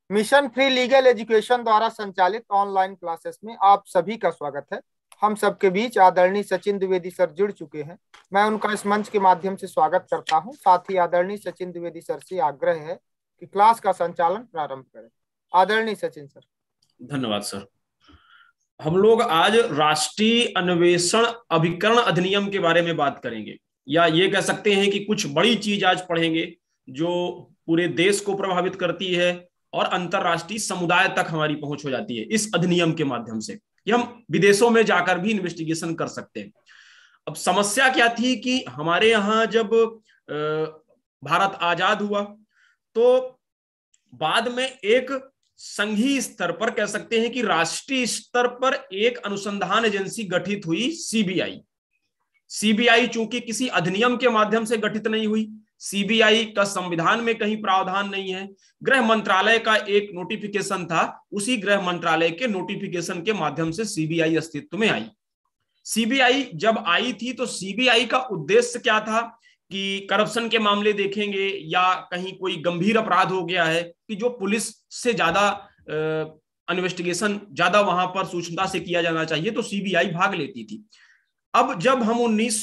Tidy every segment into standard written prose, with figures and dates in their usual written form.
Mission free legal education द्वारा संचालित online classes में आप सभी का स्वागत है। हम सबके बीच आदरणीय सचिन द्विवेदी सर जुड़ चुके हैं। मैं उनका इस मंच के माध्यम से स्वागत करता हूं। साथ ही आदरणीय सचिन द्विवेदी सर से आग्रह है कि क्लास का संचालन प्रारंभ करें। आदरणीय सचिन सर। धन्यवाद सर। हम लोग आज राष्ट्रीय अन्वेषण अभिकरण अधिनियम के बारे में बात करेंगे, या ये कह सकते हैं कि कुछ बड़ी चीज आज पढ़ेंगे जो पूरे देश को प्रभावित करती है और अंतरराष्ट्रीय समुदाय तक हमारी पहुंच हो जाती है इस अधिनियम के माध्यम से, कि हम विदेशों में जाकर भी इन्वेस्टिगेशन कर सकते हैं। अब समस्या क्या थी कि हमारे यहाँ जब भारत आजाद हुआ तो बाद में एक संघीय स्तर पर, कह सकते हैं कि राष्ट्रीय स्तर पर, एक अनुसंधान एजेंसी गठित हुई, सीबीआई। सीबीआई चूंकि किसी अधिनियम के माध्यम से गठित नहीं हुई, सीबीआई का संविधान में कहीं प्रावधान नहीं है, गृह मंत्रालय का एक नोटिफिकेशन था, उसी गृह मंत्रालय के नोटिफिकेशन के माध्यम से सीबीआई अस्तित्व में आई। सीबीआई जब आई थी तो सीबीआई का उद्देश्य क्या था कि करप्शन के मामले देखेंगे या कहीं कोई गंभीर अपराध हो गया है कि जो पुलिस से ज्यादा इन्वेस्टिगेशन ज्यादा वहां पर सूक्ष्मता से किया जाना चाहिए, तो सीबीआई भाग लेती थी। अब जब हम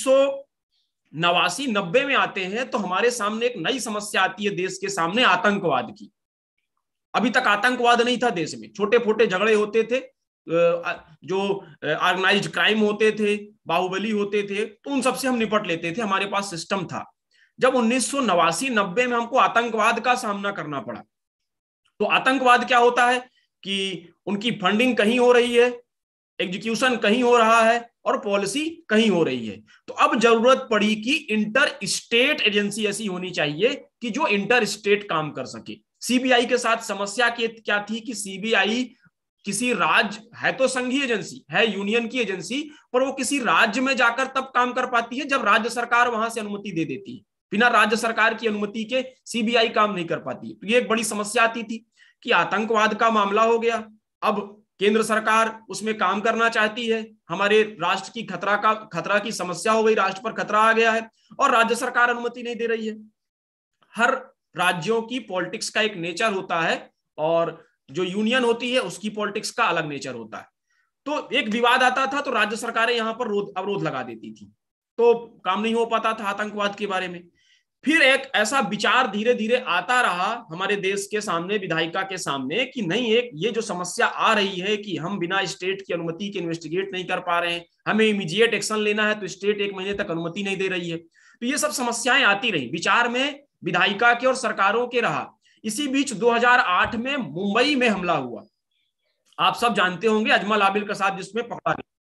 1989-90 में आते हैं तो हमारे सामने एक नई समस्या आती है देश के सामने, आतंकवाद की। अभी तक आतंकवाद नहीं था देश में, छोटे छोटे झगड़े होते थे, जो ऑर्गेनाइज्ड क्राइम होते थे, बाहुबली होते थे, तो उन सबसे हम निपट लेते थे, हमारे पास सिस्टम था। जब 1989-90 में हमको आतंकवाद का सामना करना पड़ा, तो आतंकवाद क्या होता है कि उनकी फंडिंग कहीं हो रही है, एग्जीक्यूशन कहीं हो रहा है और पॉलिसी कहीं हो रही है। तो अब जरूरत पड़ी कि इंटर स्टेट एजेंसी ऐसी होनी चाहिए कि जो इंटर स्टेट काम कर सके। सीबीआई के साथ समस्या क्या थी कि सीबीआई किसी राज्य, है तो संघीय एजेंसी, है यूनियन की एजेंसी, पर वो किसी राज्य में जाकर तब काम कर पाती है जब राज्य सरकार वहां से अनुमति दे देती है। बिना राज्य सरकार की अनुमति के सीबीआई काम नहीं कर पाती है। तो ये एक बड़ी समस्या आती थी कि आतंकवाद का मामला हो गया, अब केंद्र सरकार उसमें काम करना चाहती है, हमारे राष्ट्र की खतरा की समस्या हो गई, राष्ट्र पर खतरा आ गया है और राज्य सरकार अनुमति नहीं दे रही है। हर राज्यों की पॉलिटिक्स का एक नेचर होता है और जो यूनियन होती है उसकी पॉलिटिक्स का अलग नेचर होता है। तो एक विवाद आता था तो राज्य सरकारें यहां पर अवरोध लगा देती थी, तो काम नहीं हो पाता था आतंकवाद के बारे में। फिर एक ऐसा विचार धीरे धीरे आता रहा हमारे देश के सामने, विधायिका के सामने, कि नहीं, एक ये जो समस्या आ रही है कि हम बिना स्टेट की अनुमति के इन्वेस्टिगेट नहीं कर पा रहे हैं, हमें इमीडिएट एक्शन लेना है तो स्टेट 1 महीने तक अनुमति नहीं दे रही है। तो ये सब समस्याएं आती रही, विचार में विधायिका के और सरकारों के रहा। इसी बीच 2008 में मुंबई में हमला हुआ, आप सब जानते होंगे, अजमल आबिद के साथ जिसमें पकड़ा गया।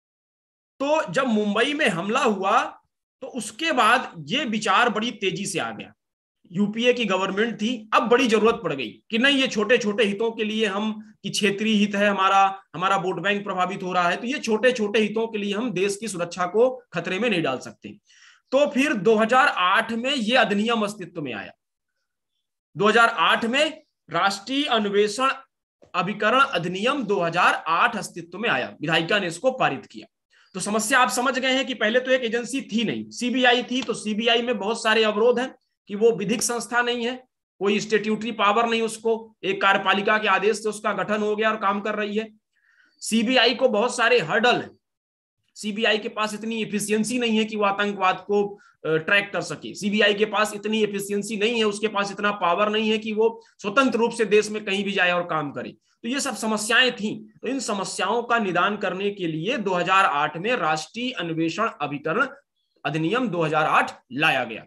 तो जब मुंबई में हमला हुआ तो उसके बाद ये विचार बड़ी तेजी से आ गया। यूपीए की गवर्नमेंट थी, अब बड़ी जरूरत पड़ गई कि नहीं, ये छोटे छोटे हितों के लिए हम, कि क्षेत्रीय हित है हमारा, हमारा वोट बैंक प्रभावित हो रहा है, तो ये छोटे छोटे हितों के लिए हम देश की सुरक्षा को खतरे में नहीं डाल सकते। तो फिर 2008 में ये अधिनियम अस्तित्व में आया। 2008 में राष्ट्रीय अन्वेषण अभिकरण अधिनियम 2008 अस्तित्व में आया, विधायिका ने इसको पारित किया। तो समस्या आप समझ गए हैं कि पहले तो एक एजेंसी थी नहीं, सीबीआई थी, तो सीबीआई में बहुत सारे अवरोध हैं कि वो विधिक संस्था नहीं है, कोई स्टेट्यूटरी पावर नहीं उसको, एक कार्यपालिका के आदेश से उसका गठन हो गया और काम कर रही है। सीबीआई को बहुत सारे हर्डल है, सीबीआई के पास इतनी एफिशिएंसी नहीं है कि वो आतंकवाद को ट्रैक कर सके, सीबीआई के पास इतनी एफिशिएंसी नहीं है, उसके पास इतना पावर नहीं है कि वो स्वतंत्र रूप से देश में कहीं भी जाए और काम करे। तो ये सब समस्याएं थी। तो इन समस्याओं का निदान करने के लिए 2008 में राष्ट्रीय अन्वेषण अभिकरण अधिनियम 2008 लाया गया।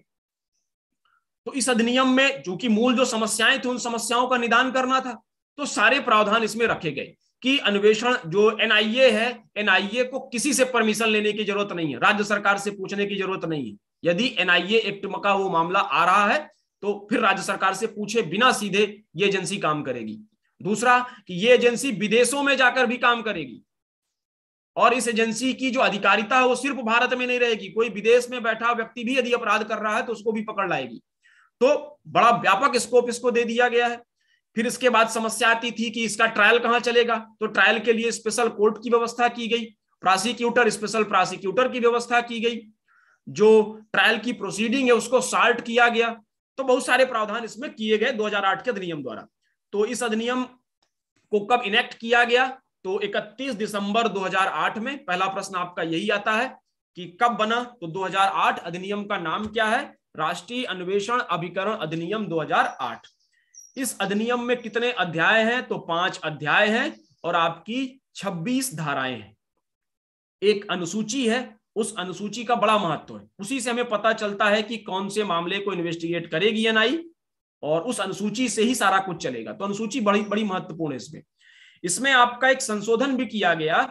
तो इस अधिनियम में चूंकि मूल जो समस्याएं थी उन समस्याओं का निदान करना था, तो सारे प्रावधान इसमें रखे गए कि अन्वेषण जो एनआईए है, एनआईए को किसी से परमिशन लेने की जरूरत नहीं है, राज्य सरकार से पूछने की जरूरत नहीं है। यदि एनआईए एक्ट का वो मामला आ रहा है तो फिर राज्य सरकार से पूछे बिना सीधे ये एजेंसी काम करेगी। दूसरा कि ये एजेंसी विदेशों में जाकर भी काम करेगी और इस एजेंसी की जो अधिकारिता है वो सिर्फ भारत में नहीं रहेगी, कोई विदेश में बैठा व्यक्ति भी यदि अपराध कर रहा है तो उसको भी पकड़ लाएगी। तो बड़ा व्यापक स्कोप इसको दे दिया गया है। फिर इसके बाद समस्या आती थी कि इसका ट्रायल कहां चलेगा, तो ट्रायल के लिए स्पेशल कोर्ट की व्यवस्था की गई, प्रोसिक्यूटर, स्पेशल प्रोसिक्यूटर की व्यवस्था की गई, जो ट्रायल की प्रोसीडिंग है उसको सॉर्ट किया गया। तो बहुत सारे प्रावधान इसमें किए गए 2008 के अधिनियम द्वारा। तो इस अधिनियम को कब इनेक्ट किया गया? तो 31 दिसंबर 2008 में। पहला प्रश्न आपका यही आता है कि कब बना? तो 2008। अधिनियम का नाम क्या है? राष्ट्रीय अन्वेषण अभिकरण अधिनियम 2008। इस अधिनियम में कितने अध्याय हैं? तो 5 अध्याय हैं और आपकी 26 धाराएं हैं। एक अनुसूची है, उस अनुसूची का बड़ा महत्व है। उसी से हमें पता चलता है कि कौन से मामले को इन्वेस्टिगेट करेगी एनआई, और उस अनुसूची से ही सारा कुछ चलेगा। तो अनुसूची बड़ी बड़ी महत्वपूर्ण है। इसमें आपका एक संशोधन भी किया गया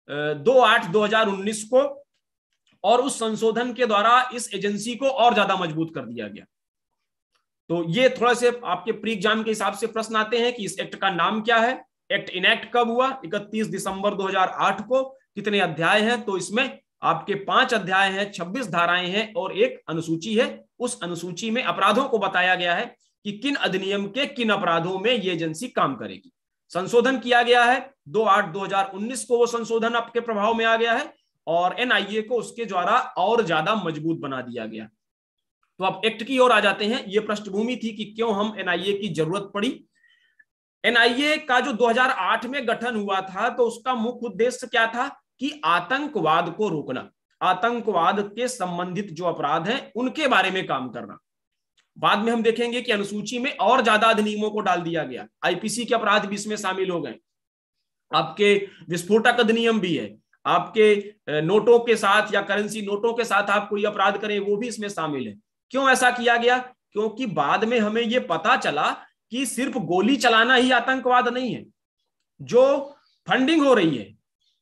2/8/2019 को, और उस संशोधन के द्वारा इस एजेंसी को और ज्यादा मजबूत कर दिया गया। तो ये थोड़ा से आपके प्री एग्जाम के हिसाब से प्रश्न आते हैं कि इस एक्ट का नाम क्या है, एक्ट इनेक्ट कब हुआ? 31 दिसंबर 2008 को। कितने अध्याय हैं? तो इसमें आपके 5 अध्याय हैं, 26 धाराएं हैं और एक अनुसूची है। उस अनुसूची में अपराधों को बताया गया है कि किन अधिनियम के किन अपराधों में ये एजेंसी काम करेगी। संशोधन किया गया है 2/8/2019 को, वो संशोधन आपके प्रभाव में आ गया है और एनआईए को उसके द्वारा और ज्यादा मजबूत बना दिया गया। तो अब एक्ट की ओर आ जाते हैं। ये पृष्ठभूमि थी कि क्यों हम एनआईए की जरूरत पड़ी। एनआईए का जो 2008 में गठन हुआ था, तो उसका मुख्य उद्देश्य क्या था कि आतंकवाद को रोकना, आतंकवाद के संबंधित जो अपराध हैं उनके बारे में काम करना। बाद में हम देखेंगे कि अनुसूची में और ज्यादा अधिनियमों को डाल दिया गया, आईपीसी के अपराध भी इसमें शामिल हो गए, आपके विस्फोटक अधिनियम भी है, आपके नोटों के साथ या करेंसी नोटों के साथ आप कोई अपराध करें वो भी इसमें शामिल है। क्यों ऐसा किया गया? क्योंकि बाद में हमें यह पता चला कि सिर्फ गोली चलाना ही आतंकवाद नहीं है, जो फंडिंग हो रही है,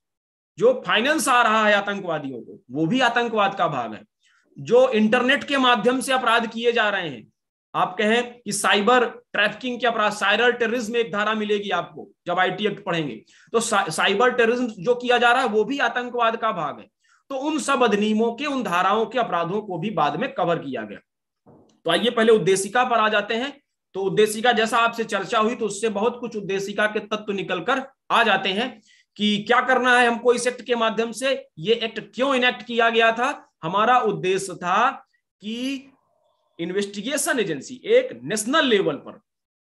जो फाइनेंस आ रहा है आतंकवादियों को, वो भी आतंकवाद का भाग है। जो इंटरनेट के माध्यम से अपराध किए जा रहे हैं, आप कहें कि साइबर ट्रैफिकिंग के अपराध, साइबर टेररिज्म एक धारा मिलेगी आपको जब आईटी एक्ट पढ़ेंगे, तो साइबर टेररिज्म जो किया जा रहा है वो भी आतंकवाद का भाग है। तो उन सब अधिनियमों के, उन धाराओं के अपराधों को भी बाद में कवर किया गया। तो आइए पहले उद्देशिका पर आ जाते हैं। तो उद्देशिका जैसा आपसे चर्चा हुई तो उससे बहुत कुछ उद्देशिका के तत्व निकलकर आ जाते हैं कि क्या करना है हमको इस एक्ट के माध्यम से, ये एक्ट क्यों इनेक्ट किया गया था। हमारा उद्देश्य था कि इन्वेस्टिगेशन एजेंसी एक नेशनल लेवल पर,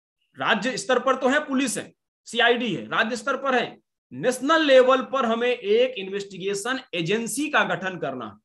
राज्य स्तर पर तो है पुलिस है, सीआईडी है, राज्य स्तर पर है, नेशनल लेवल पर हमें एक इन्वेस्टिगेशन एजेंसी का गठन करना।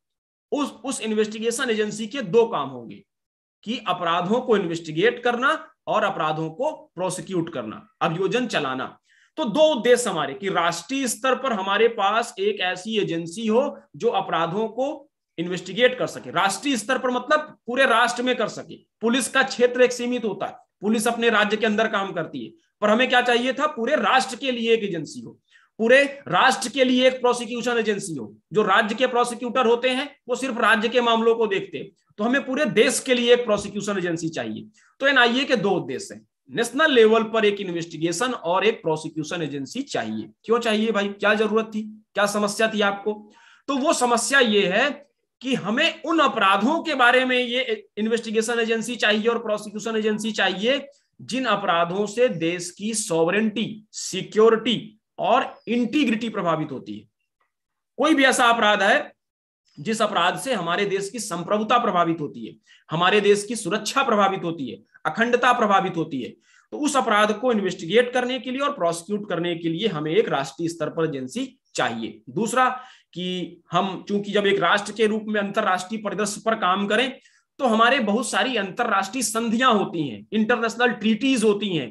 उस इन्वेस्टिगेशन एजेंसी के 2 काम होंगे कि अपराधों को इन्वेस्टिगेट करना और अपराधों को प्रोसिक्यूट करना, अभियोजन चलाना। तो 2 उद्देश्य हमारे कि राष्ट्रीय स्तर पर हमारे पास एक ऐसी एजेंसी हो जो अपराधों को इन्वेस्टिगेट कर सके। राष्ट्रीय स्तर पर मतलब पूरे राष्ट्र में कर सके। पुलिस का क्षेत्र एक सीमित होता है, पुलिस अपने राज्य के अंदर काम करती है, पर हमें क्या चाहिए था, पूरे राष्ट्र के लिए एक एजेंसी हो, पूरे राष्ट्र के लिए एक प्रोसिक्यूशन एजेंसी हो। जो राज्य के प्रोसिक्यूटर होते हैं वो सिर्फ राज्य के मामलों को देखते हैं, तो हमें पूरे देश के लिए एक प्रोसिक्यूशन एजेंसी चाहिए। तो एनआईए के 2 उद्देश्य हैं, नेशनल लेवल पर एक इन्वेस्टिगेशन और एक प्रोसिक्यूशन एजेंसी चाहिए। क्यों चाहिए भाई, क्या जरूरत थी, क्या समस्या थी आपको? तो वो समस्या ये है कि हमें उन अपराधों के बारे में ये इन्वेस्टिगेशन एजेंसी चाहिए और प्रोसिक्यूशन एजेंसी चाहिए जिन अपराधों से देश की सॉवरेनिटी, सिक्योरिटी और इंटीग्रिटी प्रभावित होती है। कोई भी ऐसा अपराध है जिस अपराध से हमारे देश की संप्रभुता प्रभावित होती है, हमारे देश की सुरक्षा प्रभावित होती है, अखंडता प्रभावित होती है, तो उस अपराध को इन्वेस्टिगेट करने के लिए और प्रोसिक्यूट करने के लिए हमें एक राष्ट्रीय स्तर पर एजेंसी चाहिए। दूसरा कि हम चूंकि जब एक राष्ट्र के रूप में अंतरराष्ट्रीय परिदृश्य पर काम करें तो हमारे बहुत सारी अंतरराष्ट्रीय संधियां होती हैं, इंटरनेशनल ट्रीटीज होती हैं,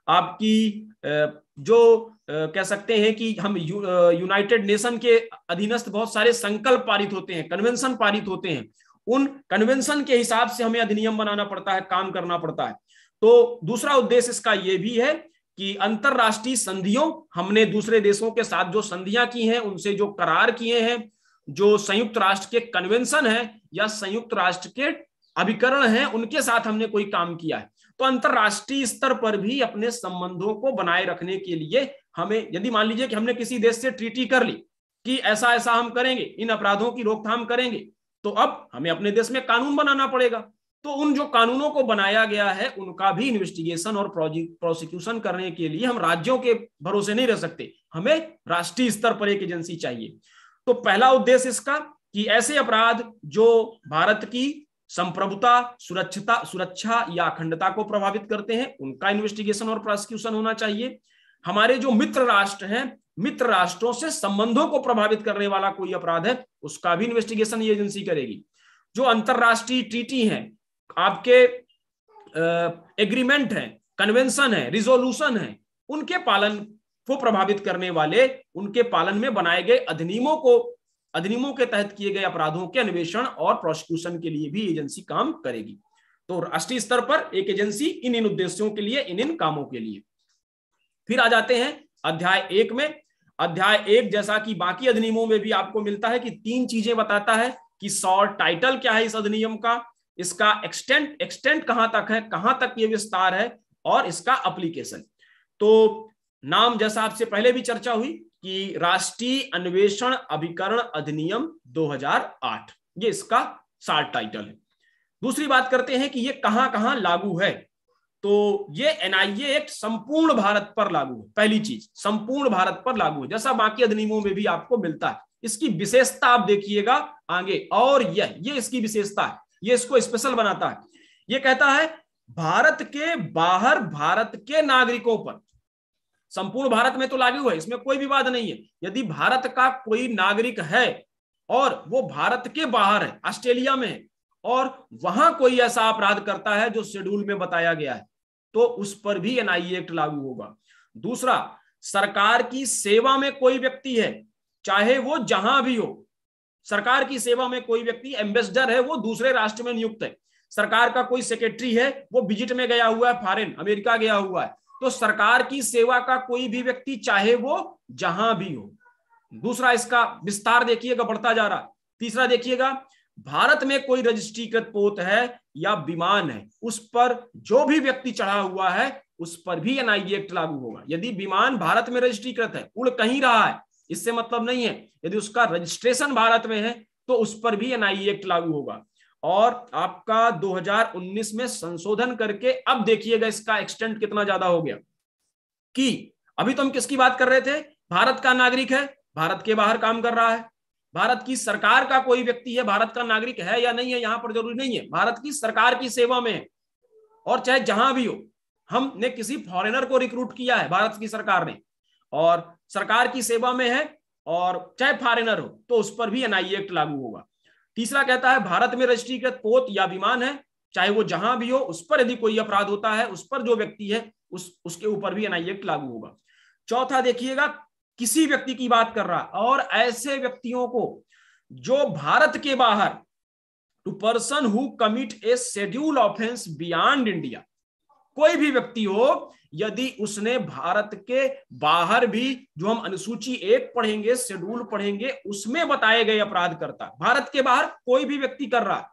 आपकी जो कह सकते हैं कि हम यूनाइटेड नेशन के अधीनस्थ बहुत सारे संकल्प पारित होते हैं, कन्वेंशन पारित होते हैं। उन कन्वेंशन के हिसाब से हमें अधिनियम बनाना पड़ता है, काम करना पड़ता है। तो दूसरा उद्देश्य इसका यह भी है कि अंतरराष्ट्रीय संधियों, हमने दूसरे देशों के साथ जो संधियां की हैं, उनसे जो करार किए हैं, जो संयुक्त राष्ट्र के कन्वेंशन है या संयुक्त राष्ट्र के अभिकरण हैं, उनके साथ हमने कोई काम किया है, तो अंतरराष्ट्रीय स्तर पर भी अपने संबंधों को बनाए रखने के लिए हमें, यदि मान लीजिए कि हमने किसी देश से ट्रीटी कर ली कि ऐसा ऐसा हम करेंगे, इन अपराधों की रोकथाम करेंगे, तो अब हमें अपने देश में कानून बनाना पड़ेगा। तो उन जो कानूनों को बनाया गया है उनका भी इन्वेस्टिगेशन और प्रोसिक्यूशन करने के लिए हम राज्यों के भरोसे नहीं रह सकते, हमें राष्ट्रीय स्तर पर एक एजेंसी चाहिए। तो पहला उद्देश्य इसका कि ऐसे अपराध जो भारत की संप्रभुता, सुरक्षा या अखंडता को प्रभावित करते हैं, उनका इन्वेस्टिगेशन और प्रोसिक्यूशन होना चाहिए। हमारे जो मित्र राष्ट्र हैं, मित्र राष्ट्रों से संबंधों को प्रभावित करने वाला कोई अपराध है, उसका भी इन्वेस्टिगेशन ये एजेंसी करेगी। जो अंतरराष्ट्रीय ट्रीटी हैं, आपके एग्रीमेंट है, कन्वेंशन है, रिजोल्यूशन है, उनके पालन को प्रभावित करने वाले, उनके पालन में बनाए गए अधिनियमों के तहत किए गए अपराधों के अन्वेषण और प्रोसिक्यूशन के लिए भी एजेंसी काम करेगी। तो राष्ट्रीय स्तर पर एक एजेंसी इन उद्देश्यों के लिए, इन कामों के लिए। फिर आ जाते हैं अध्याय 1 में। अध्याय 1 जैसा कि बाकी अधिनियमों में भी आपको मिलता है कि 3 चीजें बताता है कि शॉर्ट टाइटल क्या है इस अधिनियम का, इसका एक्सटेंट कहां तक है, कहां तक ये विस्तार है, और इसका एप्लीकेशन। तो नाम जैसा आपसे पहले भी चर्चा हुई कि राष्ट्रीय अन्वेषण अभिकरण अधिनियम 2008, ये इसका शॉर्ट टाइटल है। दूसरी बात करते हैं कि ये कहां कहां लागू है। तो ये एनआईए एक्ट संपूर्ण भारत पर लागू है। पहली चीज, संपूर्ण भारत पर लागू है, जैसा बाकी अधिनियमों में भी आपको मिलता है। इसकी विशेषता आप देखिएगा आगे, और ये इसकी विशेषता है, ये इसको स्पेशल बनाता है। ये कहता है भारत के बाहर भारत के नागरिकों पर, संपूर्ण भारत में तो लागू है, इसमें कोई विवाद नहीं है। यदि भारत का कोई नागरिक है और वो भारत के बाहर है, ऑस्ट्रेलिया में है, और वहां कोई ऐसा अपराध करता है जो शेड्यूल में बताया गया है, तो उस पर भी एनआईए एक्ट लागू होगा। दूसरा, सरकार की सेवा में कोई व्यक्ति है, चाहे वो जहां भी हो, सरकार की सेवा में कोई व्यक्ति, एम्बेसडर है, वो दूसरे राष्ट्र में नियुक्त है, सरकार का कोई सेक्रेटरी है, वो विजिट में गया हुआ है, फॉरेन अमेरिका गया हुआ है, तो सरकार की सेवा का कोई भी व्यक्ति, चाहे वो जहां भी हो। दूसरा, इसका विस्तार देखिएगा, बढ़ता जा रहा। तीसरा देखिएगा, भारत में कोई रजिस्ट्रीकृत पोत है या विमान है, उस पर जो भी व्यक्ति चढ़ा हुआ है, उस पर भी एनआईए एक्ट लागू होगा। यदि विमान भारत में रजिस्ट्रीकृत है, उड़ कहीं रहा है, इससे मतलब नहीं है, यदि उसका रजिस्ट्रेशन भारत में है तो उस पर भी एनआईए एक्ट लागू होगा। और आपका 2019 में संशोधन करके अब देखिएगा इसका एक्सटेंट कितना ज्यादा हो गया, कि अभी तो हम किसकी बात कर रहे थे, भारत का नागरिक है, भारत के बाहर काम कर रहा है, भारत की सरकार का कोई व्यक्ति है, भारत का नागरिक है या नहीं है यहां पर जरूरी नहीं है, भारत की सरकार की सेवा में है, और चाहे जहां भी हो, हमने किसी फॉरेनर को रिक्रूट किया है भारत की सरकार ने, और सरकार की सेवा में है, और चाहे फॉरेनर हो, तो उस पर भी एनआईए एक्ट लागू होगा। तीसरा कहता है भारत में रजिस्ट्रीकृत पोत या विमान है, चाहे वो जहां भी हो, उस पर यदि कोई अपराध होता है, उस पर जो व्यक्ति है उसके ऊपर भी एनआईए एक्ट लागू होगा। चौथा देखिएगा, किसी व्यक्ति की बात कर रहा है, और ऐसे व्यक्तियों को जो भारत के बाहर, to person who commit a schedule offence beyond India, कोई भी व्यक्ति हो, यदि उसने भारत के बाहर भी, जो हम अनुसूची 1 पढ़ेंगे, शेड्यूल पढ़ेंगे, उसमें बताए गए अपराध करता है, भारत के बाहर कोई भी व्यक्ति कर रहा है,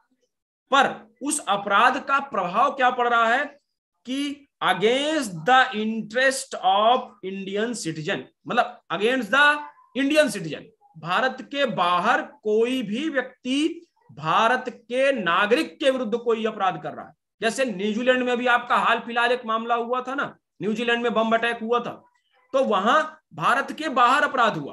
पर उस अपराध का प्रभाव क्या पड़ रहा है कि against the interest of Indian citizen, मतलब अगेंस्ट द इंडियन सिटीजन, भारत के बाहर कोई भी व्यक्ति भारत के नागरिक के विरुद्ध कोई अपराध कर रहा है। जैसे न्यूजीलैंड में भी आपका हाल फिलहाल एक मामला हुआ था ना, न्यूजीलैंड में बम अटैक हुआ था, तो वहां भारत के बाहर अपराध हुआ,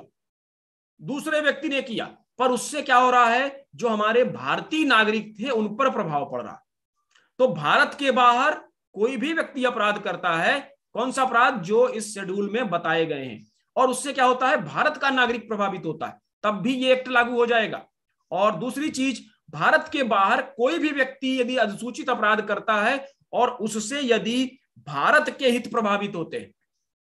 दूसरे व्यक्ति ने किया, पर उससे क्या हो रहा है, जो हमारे भारतीय नागरिक थे उन पर प्रभाव पड़ रहा है। तो भारत के बाहर कोई भी व्यक्ति अपराध करता है, कौन सा अपराध, जो इस शेड्यूल में बताए गए हैं, और उससे क्या होता है, भारत का नागरिक प्रभावित होता है, तब भी ये एक्ट लागू हो जाएगा। और दूसरी चीज, भारत के बाहर कोई भी व्यक्ति यदि अधिसूचित अपराध करता है और उससे यदि भारत के हित प्रभावित होते हैं,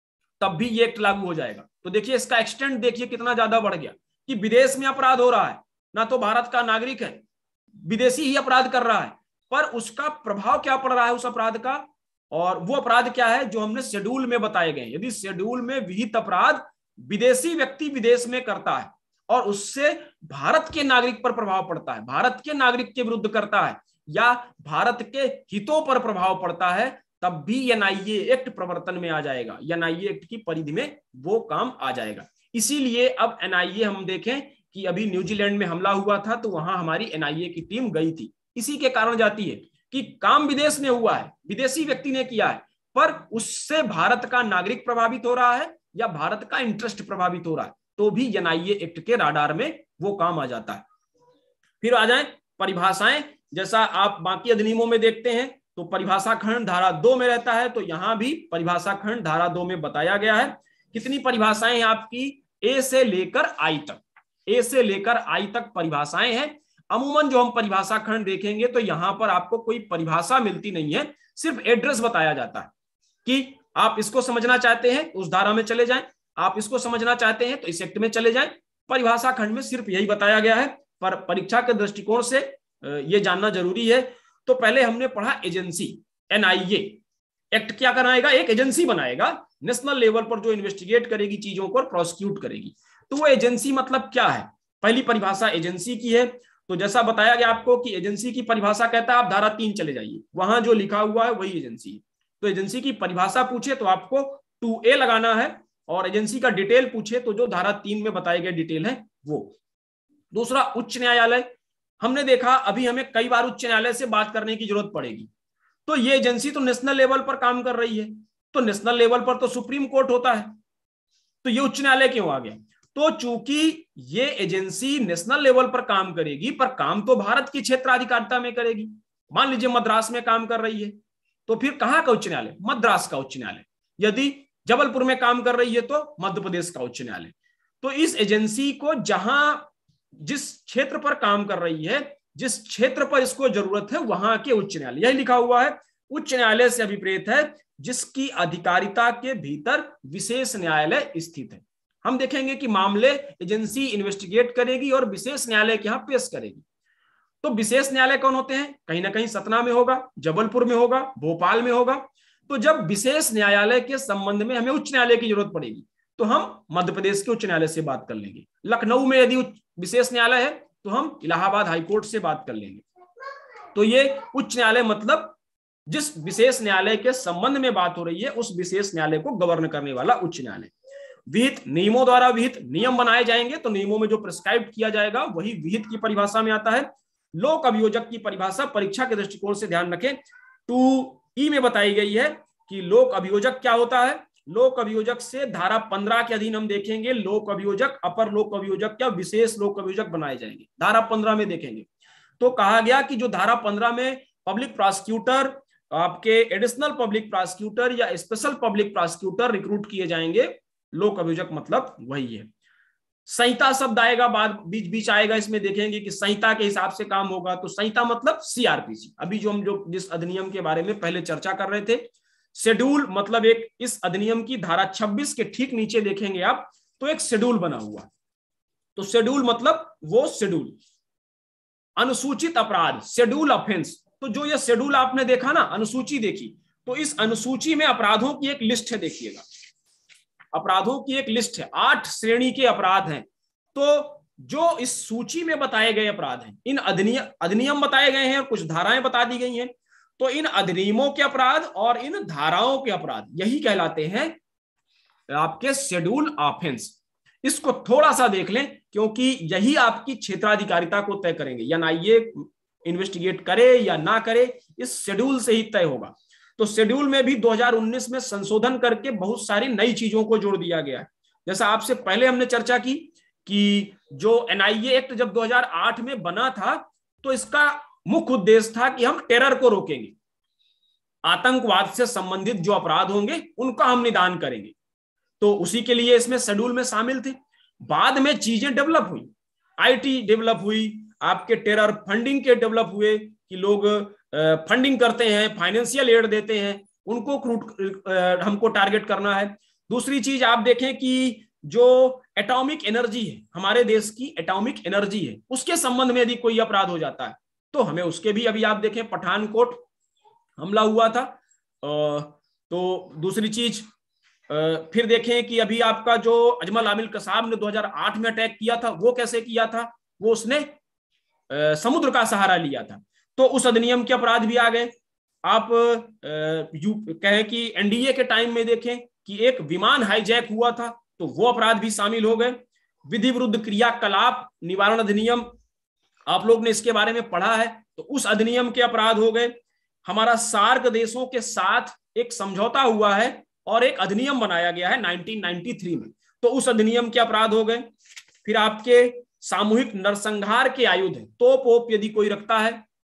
तब भी ये एक्ट लागू हो जाएगा। तो देखिए इसका एक्सटेंट देखिए कितना ज्यादा बढ़ गया, कि विदेश में अपराध हो रहा है, ना तो भारत का नागरिक है, विदेशी ही अपराध कर रहा है, पर उसका प्रभाव क्या पड़ रहा है उस अपराध का, और वो अपराध क्या है जो हमने शेड्यूल में बताए गए। यदि शेड्यूल में विहित अपराध विदेशी व्यक्ति विदेश में करता है और उससे भारत के नागरिक पर प्रभाव पड़ता है, भारत के नागरिक के विरुद्ध करता है, या भारत के हितों पर प्रभाव पड़ता है, तब भी एनआईए एक्ट प्रवर्तन में आ जाएगा, एनआईए एक्ट की परिधि में वो काम आ जाएगा। इसीलिए अब एनआईए हम देखें कि अभी न्यूजीलैंड में हमला हुआ था, तो वहां हमारी एनआईए की टीम गई थी, इसी के कारण जाती है कि काम विदेश में हुआ है, विदेशी व्यक्ति ने किया है, पर उससे भारत का नागरिक प्रभावित हो रहा है या भारत का इंटरेस्ट प्रभावित हो रहा है, तो भी एनआईए एक्ट के राडार में वो काम आ जाता है। फिर आ जाए परिभाषाएं, जैसा आप बाकी अधिनियमों में देखते हैं तो परिभाषा खंड धारा 2 में रहता है, तो यहां भी परिभाषा खंड धारा 2 में बताया गया है कितनी परिभाषाएं हैं आपकी, ए से लेकर आई तक, ए से लेकर आई तक परिभाषाएं हैं। अमूमन जो हम परिभाषा खंड देखेंगे तो यहां पर आपको कोई परिभाषा मिलती नहीं है, सिर्फ एड्रेस बताया जाता है कि आप इसको समझना चाहते हैं उस धारा में चले जाएं, आप इसको समझना चाहते हैं तो इस एक्ट में चले जाएं। परिभाषा खंड में सिर्फ यही बताया गया है, पर परीक्षा के दृष्टिकोण से यह जानना जरूरी है। तो पहले हमने पढ़ा एजेंसी, एनआईए एक्ट क्या कराएगा, एक एजेंसी बनाएगा नेशनल लेवल पर जो इन्वेस्टिगेट करेगी चीजों को, प्रोसिक्यूट करेगी। तो वो एजेंसी मतलब क्या है, पहली परिभाषा एजेंसी की है। तो जैसा बताया गया आपको कि एजेंसी की परिभाषा कहता है आप धारा 3 चले जाइए, वहां जो लिखा हुआ है वही एजेंसी है। तो एजेंसी की परिभाषा पूछे तो आपको 2A लगाना है, और एजेंसी का डिटेल पूछे तो जो धारा 3 में बताए गए डिटेल है वो। दूसरा उच्च न्यायालय, हमने देखा अभी हमें कई बार उच्च न्यायालय से बात करने की जरूरत पड़ेगी। तो ये एजेंसी तो नेशनल लेवल पर काम कर रही है, तो नेशनल लेवल पर तो सुप्रीम कोर्ट होता है, तो ये उच्च न्यायालय क्यों आ गया? तो चूंकि ये एजेंसी नेशनल लेवल पर काम करेगी, पर काम तो भारत की क्षेत्राधिकारिता में करेगी। मान लीजिए मद्रास में काम कर रही है, तो फिर कहां का उच्च न्यायालय? मद्रास का उच्च न्यायालय। यदि जबलपुर में काम कर रही है तो मध्य प्रदेश का उच्च न्यायालय। तो इस एजेंसी को जहां जिस क्षेत्र पर काम कर रही है, जिस क्षेत्र पर इसको जरूरत है, वहां के उच्च न्यायालय, यही लिखा हुआ है। उच्च न्यायालय से अभिप्रेत है जिसकी अधिकारिता के भीतर विशेष न्यायालय स्थित है। हम देखेंगे कि मामले एजेंसी इन्वेस्टिगेट करेगी और विशेष न्यायालय के यहां पेश करेगी। तो विशेष न्यायालय कौन होते हैं? कहीं ना कहीं सतना में होगा, जबलपुर में होगा, भोपाल में होगा। तो जब विशेष न्यायालय के संबंध में हमें उच्च न्यायालय की जरूरत पड़ेगी तो हम मध्य प्रदेश के उच्च न्यायालय से बात कर लेंगे। लखनऊ में यदि विशेष न्यायालय है तो हम इलाहाबाद हाईकोर्ट से बात कर लेंगे। तो ये उच्च न्यायालय मतलब जिस विशेष न्यायालय के संबंध में बात हो रही है उस विशेष न्यायालय को गवर्न करने वाला उच्च न्यायालय। विहित नियमों द्वारा विहित नियम बनाए जाएंगे, तो नियमों में जो प्रिस्क्राइब किया जाएगा वही विहित की परिभाषा में आता है। लोक अभियोजक की परिभाषा परीक्षा के दृष्टिकोण से ध्यान रखें 2E में बताई गई है कि लोक अभियोजक क्या होता है। लोक अभियोजक से धारा 15 के अधीन हम देखेंगे लोक अभियोजक, अपर लोक अभियोजक या विशेष लोक अभियोजक बनाए जाएंगे। धारा 15 में देखेंगे तो कहा गया कि जो धारा 15 में पब्लिक प्रोसिक्यूटर, आपके एडिशनल पब्लिक प्रोसिक्यूटर या स्पेशल पब्लिक प्रोसिक्यूटर रिक्रूट किए जाएंगे, लोक अभियोजक मतलब वही है। संहिता शब्द आएगा, बाद बीच बीच आएगा, इसमें देखेंगे कि संहिता के हिसाब से काम होगा। तो संहिता मतलब सीआरपीसी, अभी जो हम जिस अधिनियम के बारे में पहले चर्चा कर रहे थे। शेड्यूल मतलब एक, इस अधिनियम की धारा 26 के ठीक नीचे देखेंगे आप तो एक शेड्यूल बना हुआ। तो शेड्यूल मतलब वो शेड्यूल, अनुसूचित अपराध, शेड्यूल ऑफेंस। तो जो ये शेड्यूल आपने देखा ना, अनुसूची देखी, तो इस अनुसूची में अपराधों की एक लिस्ट है, देखिएगा अपराधों की एक लिस्ट है, 8 श्रेणी के अपराध हैं। तो जो इस सूची में बताए गए अपराध हैं, इन अधिनियम बताए गए हैं और कुछ धाराएं बता दी गई हैं। तो इन अधिनियमों के अपराध और इन धाराओं के अपराध यही कहलाते हैं आपके शेड्यूल ऑफेंस। इसको थोड़ा सा देख लें क्योंकि यही आपकी क्षेत्राधिकारिता को तय करेंगे, या ना ये इन्वेस्टिगेट करे या ना करे, इस शेड्यूल से ही तय होगा। तो शेड्यूल में भी 2019 में संशोधन करके बहुत सारी नई चीजों को जोड़ दिया गया है। जैसा आपसे पहले हमने चर्चा की कि जो एनआईए एक्ट जब 2008 में बना था तो इसका मुख्य उद्देश्य था कि हम टेरर को रोकेंगे, आतंकवाद से संबंधित जो अपराध होंगे उनका हम निदान करेंगे। तो उसी के लिए इसमें शेड्यूल में शामिल थे। बाद में चीजें डेवलप हुई, आईटी डेवलप हुई, आपके टेरर फंडिंग के डेवलप हुए कि लोग फंडिंग करते हैं, फाइनेंशियल एड देते हैं, उनको हमको टारगेट करना है। दूसरी चीज आप देखें कि जो एटॉमिक एनर्जी है, हमारे देश की एटॉमिक एनर्जी है, उसके संबंध में यदि कोई अपराध हो जाता है तो हमें उसके भी, अभी आप देखें पठानकोट हमला हुआ था। तो दूसरी चीज फिर देखें कि अभी आपका जो अजमल आमिल कसाब ने 2008 में अटैक किया था, वो कैसे किया था? वो उसने समुद्र का सहारा लिया था, तो उस अधिनियम के अपराध भी आ गए। आप कहें कि एनडीए के टाइम में देखें कि एक विमान हाईजैक हुआ था, तो वो अपराध भी शामिल हो गए। विधि विरुद्ध क्रियाकलाप निवारण अधिनियम, आप लोग ने इसके बारे में पढ़ा है, तो उस अधिनियम के अपराध हो गए। हमारा सार्क देशों के साथ एक समझौता हुआ है और एक अधिनियम बनाया गया है 1993 में, तो उस अधिनियम के अपराध हो गए। फिर आपके सामूहिक नरसंहार के आयुध है, तोप ओप यदि कोई रखता है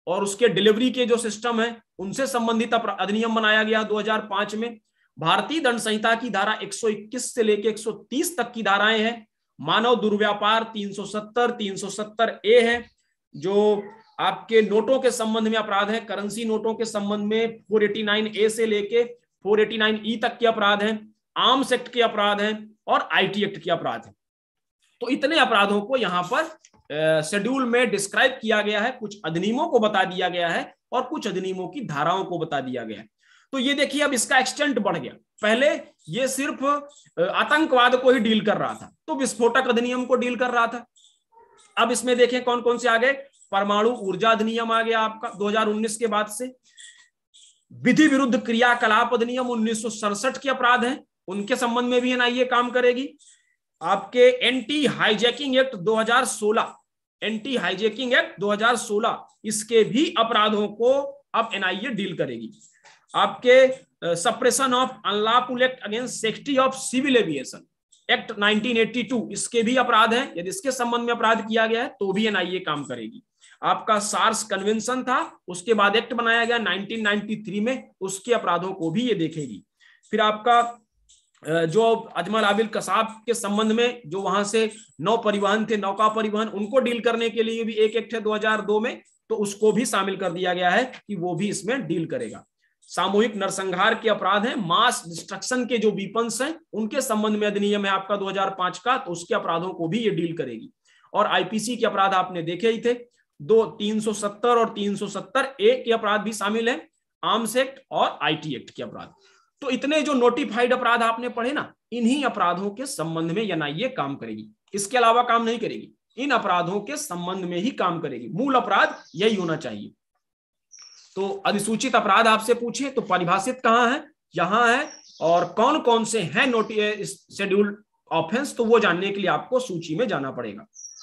और उसके डिलीवरी के जो सिस्टम है उनसे संबंधित अधिनियम बनाया गया 2005 में। भारतीय दंड संहिता की धारा 121 से लेकर 130 तक की धाराएं हैं। मानव दुर्व्यापार 370, 370 ए है जो आपके नोटों के संबंध में अपराध है। करेंसी नोटों के संबंध में 489 ए से लेके 489 ई तक के अपराध हैं। आर्म्स एक्ट के अपराध हैं और आईटी एक्ट के अपराध हैं। तो इतने अपराधों को यहां पर शेड्यूल में डिस्क्राइब किया गया है, कुछ अधिनियमों को बता दिया गया है और कुछ अधिनियमों की धाराओं को बता दिया गया है। तो ये देखिए अब इसका एक्सटेंट बढ़ गया। पहले ये सिर्फ आतंकवाद को ही डील कर रहा था, तो विस्फोटक अधिनियम को डील कर रहा था। अब इसमें देखें कौन कौन से आ गए। परमाणु ऊर्जा अधिनियम आ गया आपका 2019 के बाद से। विधि विरुद्ध क्रियाकलाप अधिनियम 1967 के अपराध हैं, उनके संबंध में भी एनआईए काम करेगी। आपके anti hijacking act 2016, anti hijacking act 2016, इसके भी अपराधों को अब एनआईए डील करेगी। आपके suppression of unlawful act against safety of civil aviation act 1982, इसके भी अपराध हैं। यदि इसके संबंध में अपराध किया गया है तो भी एनआईए काम करेगी। आपका सार्स कन्वेंशन था, उसके बाद एक्ट बनाया गया 1993 में, उसके अपराधों को भी ये देखेगी। फिर आपका जो अजमल आबिद कसाब के संबंध में जो वहां से नौ परिवहन थे, नौका परिवहन, उनको डील करने के लिए भी एक एक्ट है 2002 में, तो उसको भी शामिल कर दिया गया है कि वो भी इसमें डील करेगा। सामूहिक नरसंहार के अपराध हैं, मास डिस्ट्रक्शन के जो वीपन्स हैं उनके संबंध में अधिनियम है आपका 2005 का, तो उसके अपराधों को भी ये डील करेगी। और आईपीसी के अपराध आपने देखे ही थे, 370 और 370 ए के अपराध भी शामिल है, आर्म्स एक्ट और आईटी एक्ट के अपराध। तो इतने जो नोटिफाइड अपराध आपने पढ़े ना, इन्हीं अपराधों के संबंध में एनआईए काम करेगी, इसके अलावा काम नहीं करेगी। इन अपराधों के संबंध में ही काम करेगी, मूल अपराध यही होना चाहिए। तो अधिसूचित अपराध आपसे पूछे तो परिभाषित कहां है, यहां है। और कौन कौन से हैं शेड्यूल्ड ऑफेंस, तो वो जानने के लिए आपको सूची में जाना पड़ेगा।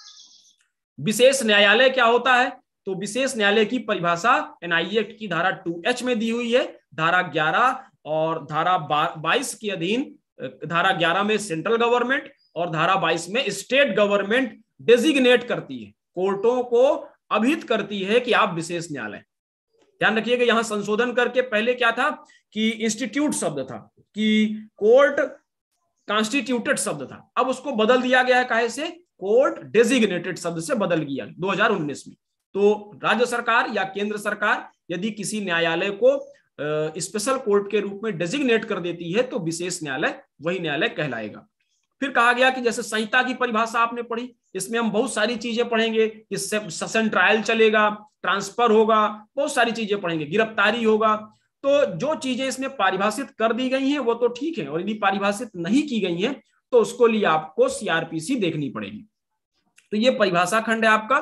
विशेष न्यायालय क्या होता है, तो विशेष न्यायालय की परिभाषा एनआईए एक्ट की धारा 2H में दी हुई है। धारा 11 और धारा 22 के अधीन, धारा 11 में सेंट्रल गवर्नमेंट और धारा 22 में स्टेट गवर्नमेंट डेजिग्नेट करती है, कोर्टों को अभिहित करती है कि आप विशेष न्यायालय। ध्यान रखिएगा, यहां संशोधन करके पहले क्या था कि इंस्टीट्यूट शब्द था, कि कोर्ट कॉन्स्टिट्यूटेड शब्द था, अब उसको बदल दिया गया है, काहे से, कोर्ट डेजिग्नेटेड शब्द से बदल गया 2019 में। तो राज्य सरकार या केंद्र सरकार यदि किसी न्यायालय को स्पेशल कोर्ट के रूप में डेजिग्नेट कर देती है तो विशेष न्यायालय वही न्यायालय कहलाएगा। फिर कहा गया कि जैसे संहिता की परिभाषा आपने पढ़ी, इसमें हम बहुत सारी चीजें पढ़ेंगे, इससे सेशन ट्रायल चलेगा, ट्रांसफर होगा, बहुत सारी चीजें पढ़ेंगे, गिरफ्तारी होगा। तो जो चीजें इसमें परिभाषित कर दी गई हैं वो तो ठीक है, और यदि परिभाषित नहीं की गई हैं तो उसको लिए आपको सीआरपीसी देखनी पड़ेगी। तो ये परिभाषा खंड है आपका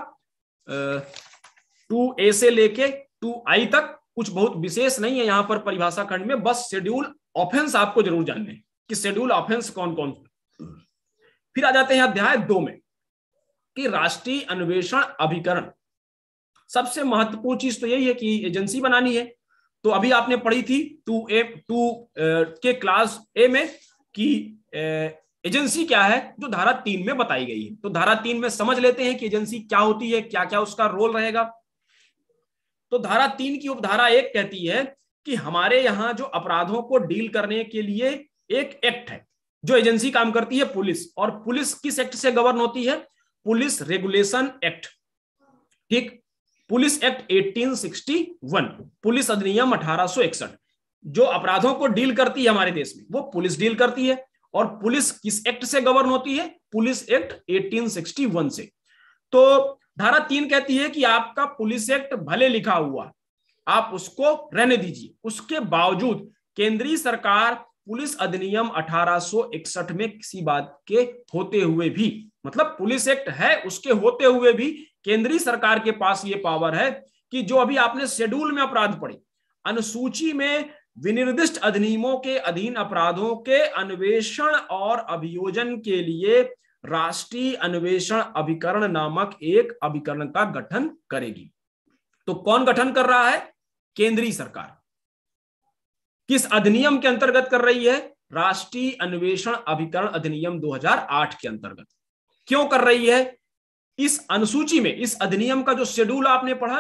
2A से लेके 2I तक, कुछ बहुत विशेष नहीं है यहां पर परिभाषा खंड में, बस शेड्यूल ऑफेंस आपको जरूर जानने कि शेड्यूल ऑफेंस कौन कौन। फिर आ जाते हैं अध्याय 2 में कि राष्ट्रीय अन्वेषण अभिकरण। सबसे महत्वपूर्ण चीज तो यही है कि एजेंसी बनानी है। तो अभी आपने पढ़ी थी 2 के क्लास ए में कि एजेंसी क्या है, जो धारा 3 में बताई गई है। तो धारा 3 में समझ लेते हैं कि एजेंसी क्या होती है, क्या क्या उसका रोल रहेगा। तो धारा 3 की उपधारा 1 कहती है कि हमारे यहाँ जो अपराधों को डील करने के लिए एक एक्ट है, जो एजेंसी काम करती है पुलिस, और पुलिस किस एक्ट से गवर्न होती है, पुलिस रेगुलेशन एक्ट। ठीक, पुलिस एक्ट 1861, पुलिस अधिनियम 1861 जो अपराधों को डील करती है हमारे देश में, वो पुलिस डील करती है। और पुलिस किस एक्ट से गवर्न होती है, पुलिस एक्ट 1861 से। तो धारा 3 कहती है कि आपका पुलिस एक्ट भले लिखा हुआ, आप उसको रहने दीजिए, उसके बावजूद केंद्रीय सरकार पुलिस अधिनियम 1861 में किसी बात के होते हुए भी, मतलब पुलिस एक्ट है उसके होते हुए भी केंद्रीय सरकार के पास ये पावर है कि जो अभी आपने शेड्यूल में अपराध पढ़े, अनुसूची में विनिर्दिष्ट अधिनियमों के अधीन अपराधों के अन्वेषण और अभियोजन के लिए राष्ट्रीय अन्वेषण अभिकरण नामक एक अभिकरण का गठन करेगी। तो कौन गठन कर रहा है, केंद्रीय सरकार। किस अधिनियम के अंतर्गत कर रही है, राष्ट्रीय अन्वेषण अभिकरण अधिनियम 2008 के अंतर्गत। क्यों कर रही है, इस अनुसूची में, इस अधिनियम का जो शेड्यूल आपने पढ़ा ना,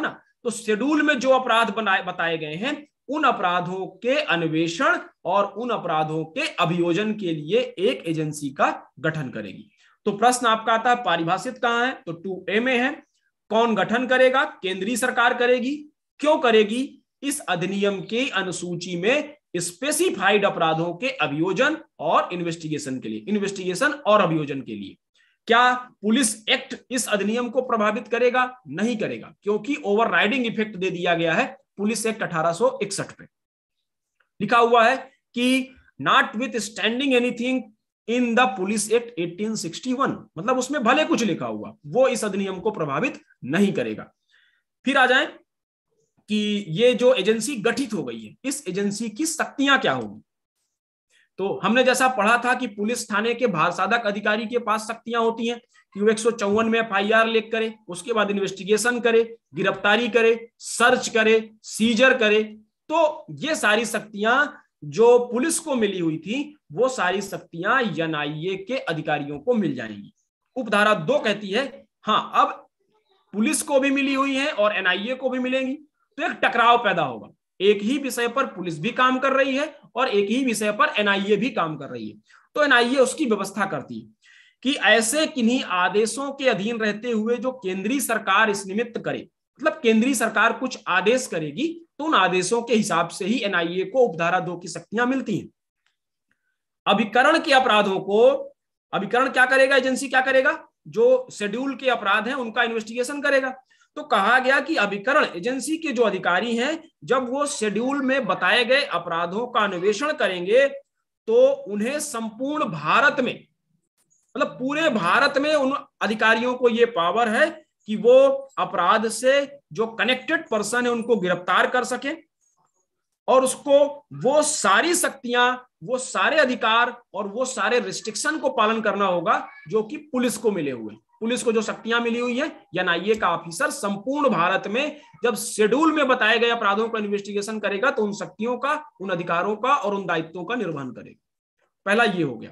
तो शेड्यूल में जो अपराध बताए गए हैं उन अपराधों के अन्वेषण और उन अपराधों के अभियोजन के लिए एक एजेंसी का गठन करेगी। तो प्रश्न आपका आता है पारिभाषित कहां है, तो 2A में है। कौन गठन करेगा? केंद्रीय सरकार करेगी। क्यों करेगी? इस अधिनियम की अनुसूची में स्पेसिफाइड अपराधों के अभियोजन और इन्वेस्टिगेशन के लिए, इन्वेस्टिगेशन और अभियोजन के लिए। क्या पुलिस एक्ट इस अधिनियम को प्रभावित करेगा? नहीं करेगा, क्योंकि ओवरराइडिंग इफेक्ट दे दिया गया है पुलिस एक्ट 1861 पे। लिखा हुआ है कि notwithstanding anything in the police act 1861, मतलब उसमें भले कुछ लिखा हुआ, वो इस अधिनियम को प्रभावित नहीं करेगा। फिर आ जाए कि ये जो एजेंसी गठित हो गई है, इस एजेंसी की शक्तियां क्या होंगी। तो हमने जैसा पढ़ा था कि पुलिस थाने के भारसाधक अधिकारी के पास शक्तियां होती हैं कि वो 154 में FIR लिख करे, उसके बाद इन्वेस्टिगेशन करे, गिरफ्तारी करे, सर्च करे, सीजर करे। तो ये सारी शक्तियां जो पुलिस को मिली हुई थी, वो सारी शक्तियां NIA के अधिकारियों को मिल जाएंगी। उपधारा 2 कहती है हाँ, अब पुलिस को भी मिली हुई है और NIA को भी मिलेंगी, तो एक टकराव पैदा होगा। एक ही विषय पर पुलिस भी काम कर रही है और एक ही विषय पर NIA भी काम कर रही है। तो NIA उसकी व्यवस्था करती है कि ऐसे किन्हीं आदेशों के अधीन रहते हुए जो केंद्रीय सरकार इस निमित्त करे, मतलब केंद्रीय सरकार कुछ आदेश करेगी तो उन आदेशों के हिसाब से ही NIA को उपधारा 2 की शक्तियां मिलती हैं। अभिकरण के अपराधों को, अभिकरण क्या करेगा? एजेंसी क्या करेगा? जो शेड्यूल के अपराध हैं उनका इन्वेस्टिगेशन करेगा। तो कहा गया कि अभिकरण एजेंसी के जो अधिकारी हैं, जब वो शेड्यूल में बताए गए अपराधों का अन्वेषण करेंगे तो उन्हें संपूर्ण भारत में, मतलब पूरे भारत में उन अधिकारियों को ये पावर है कि वो अपराध से जो कनेक्टेड पर्सन है उनको गिरफ्तार कर सके और उसको वो सारी शक्तियां, वो सारे अधिकार और वो सारे रिस्ट्रिक्शन को पालन करना होगा जो कि पुलिस को मिले हुए। पुलिस को जो शक्तियां मिली हुई है, NIA का ऑफिसर संपूर्ण भारत में जब शेड्यूल में बताए गए अपराधों का इन्वेस्टिगेशन करेगा तो उन शक्तियों का, उन अधिकारों का और उन दायित्वों का निर्वहन करेगा। पहला ये हो गया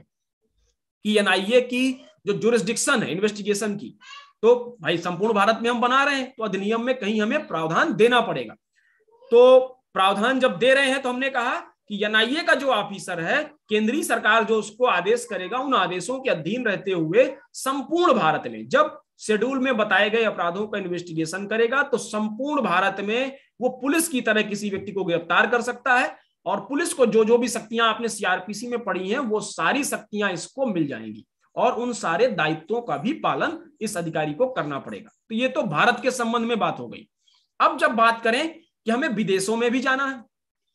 कि NIA की जो जुरिस्डिक्शन है इन्वेस्टिगेशन की, तो भाई संपूर्ण भारत में हम बना रहे हैं तो अधिनियम में कहीं हमें प्रावधान देना पड़ेगा। तो प्रावधान जब दे रहे हैं तो हमने कहा कि NIA का जो ऑफिसर है, केंद्रीय सरकार जो उसको आदेश करेगा, उन आदेशों के अधीन रहते हुए संपूर्ण भारत में जब शेड्यूल में बताए गए अपराधों का इन्वेस्टिगेशन करेगा तो संपूर्ण भारत में वो पुलिस की तरह किसी व्यक्ति को गिरफ्तार कर सकता है और पुलिस को जो जो भी शक्तियां आपने CRPC में पढ़ी हैं वो सारी शक्तियां इसको मिल जाएंगी और उन सारे दायित्वों का भी पालन इस अधिकारी को करना पड़ेगा। तो ये तो भारत के संबंध में बात हो गई। अब जब बात करें कि हमें विदेशों में भी जाना है,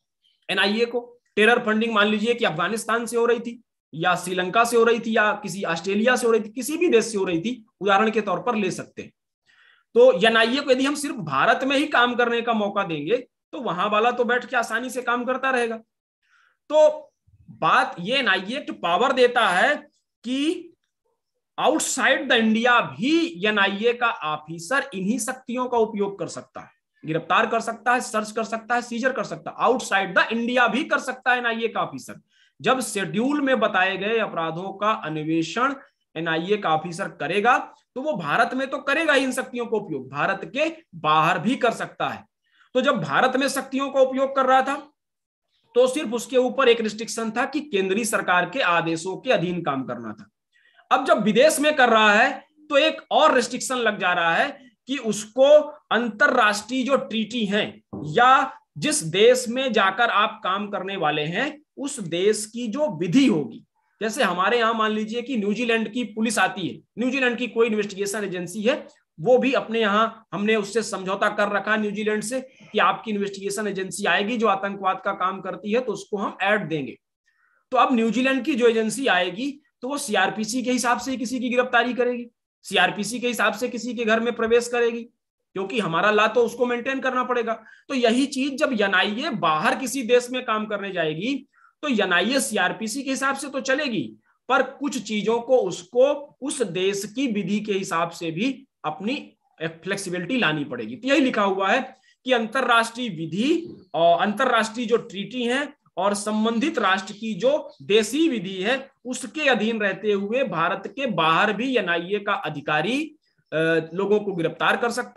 NIA को टेरर फंडिंग मान लीजिए कि अफगानिस्तान से हो रही थी या श्रीलंका से हो रही थी या किसी ऑस्ट्रेलिया से हो रही थी, किसी भी देश से हो रही थी, उदाहरण के तौर पर ले सकते हैं। तो NIA को यदि हम सिर्फ भारत में ही काम करने का मौका देंगे तो वहां वाला तो बैठ के आसानी से काम करता रहेगा। तो बात ये NIA एक्ट पावर देता है कि आउटसाइड द इंडिया भी NIA का ऑफिसर इन्हीं शक्तियों का उपयोग कर सकता है, गिरफ्तार कर सकता है, सर्च कर सकता है, सीजर कर सकता है। आउटसाइड द इंडिया भी कर सकता है NIA का ऑफिसर। जब शेड्यूल में बताए गए अपराधों का अन्वेषण NIA का ऑफिसर करेगा तो वो भारत में तो करेगा ही इन शक्तियों का उपयोग, भारत के बाहर भी कर सकता है। तो जब भारत में शक्तियों का उपयोग कर रहा था तो सिर्फ उसके ऊपर एक रिस्ट्रिक्शन था कि केंद्रीय सरकार के आदेशों के अधीन काम करना था। अब जब विदेश में कर रहा है तो एक और रिस्ट्रिक्शन लग जा रहा है कि उसको अंतरराष्ट्रीय जो ट्रीटी हैं या जिस देश में जाकर आप काम करने वाले हैं उस देश की जो विधि होगी, जैसे हमारे यहां मान लीजिए कि न्यूजीलैंड की पुलिस आती है, न्यूजीलैंड की कोई इन्वेस्टिगेशन एजेंसी है, वो भी अपने यहां हमने उससे समझौता कर रखा है न्यूजीलैंड से कि आपकी इन्वेस्टिगेशन एजेंसी आएगी जो आतंकवाद का काम करती है तो उसको हम ऐड देंगे। तो अब न्यूजीलैंड की जो एजेंसी आएगी तो वो CRPC के हिसाब से किसी की गिरफ्तारी करेगी, CRPC के हिसाब से किसी के घर में प्रवेश करेगी, क्योंकि हमारा ला तो उसको मेंटेन करना पड़ेगा। तो यही चीज जब NIA बाहर किसी देश में काम करने जाएगी तो NIA CRPC के हिसाब से तो चलेगी, पर कुछ चीजों को उसको उस देश की विधि के हिसाब से भी अपनी फ्लेक्सिबिलिटी लानी पड़ेगी। तो यही लिखा हुआ है कि अंतरराष्ट्रीय विधि और अंतरराष्ट्रीय जो ट्रीटी है और संबंधित राष्ट्र की जो देशी विधि है उसके अधीन रहते हुए भारत के बाहर भी NIA का अधिकारी लोगों को गिरफ्तार कर सकता है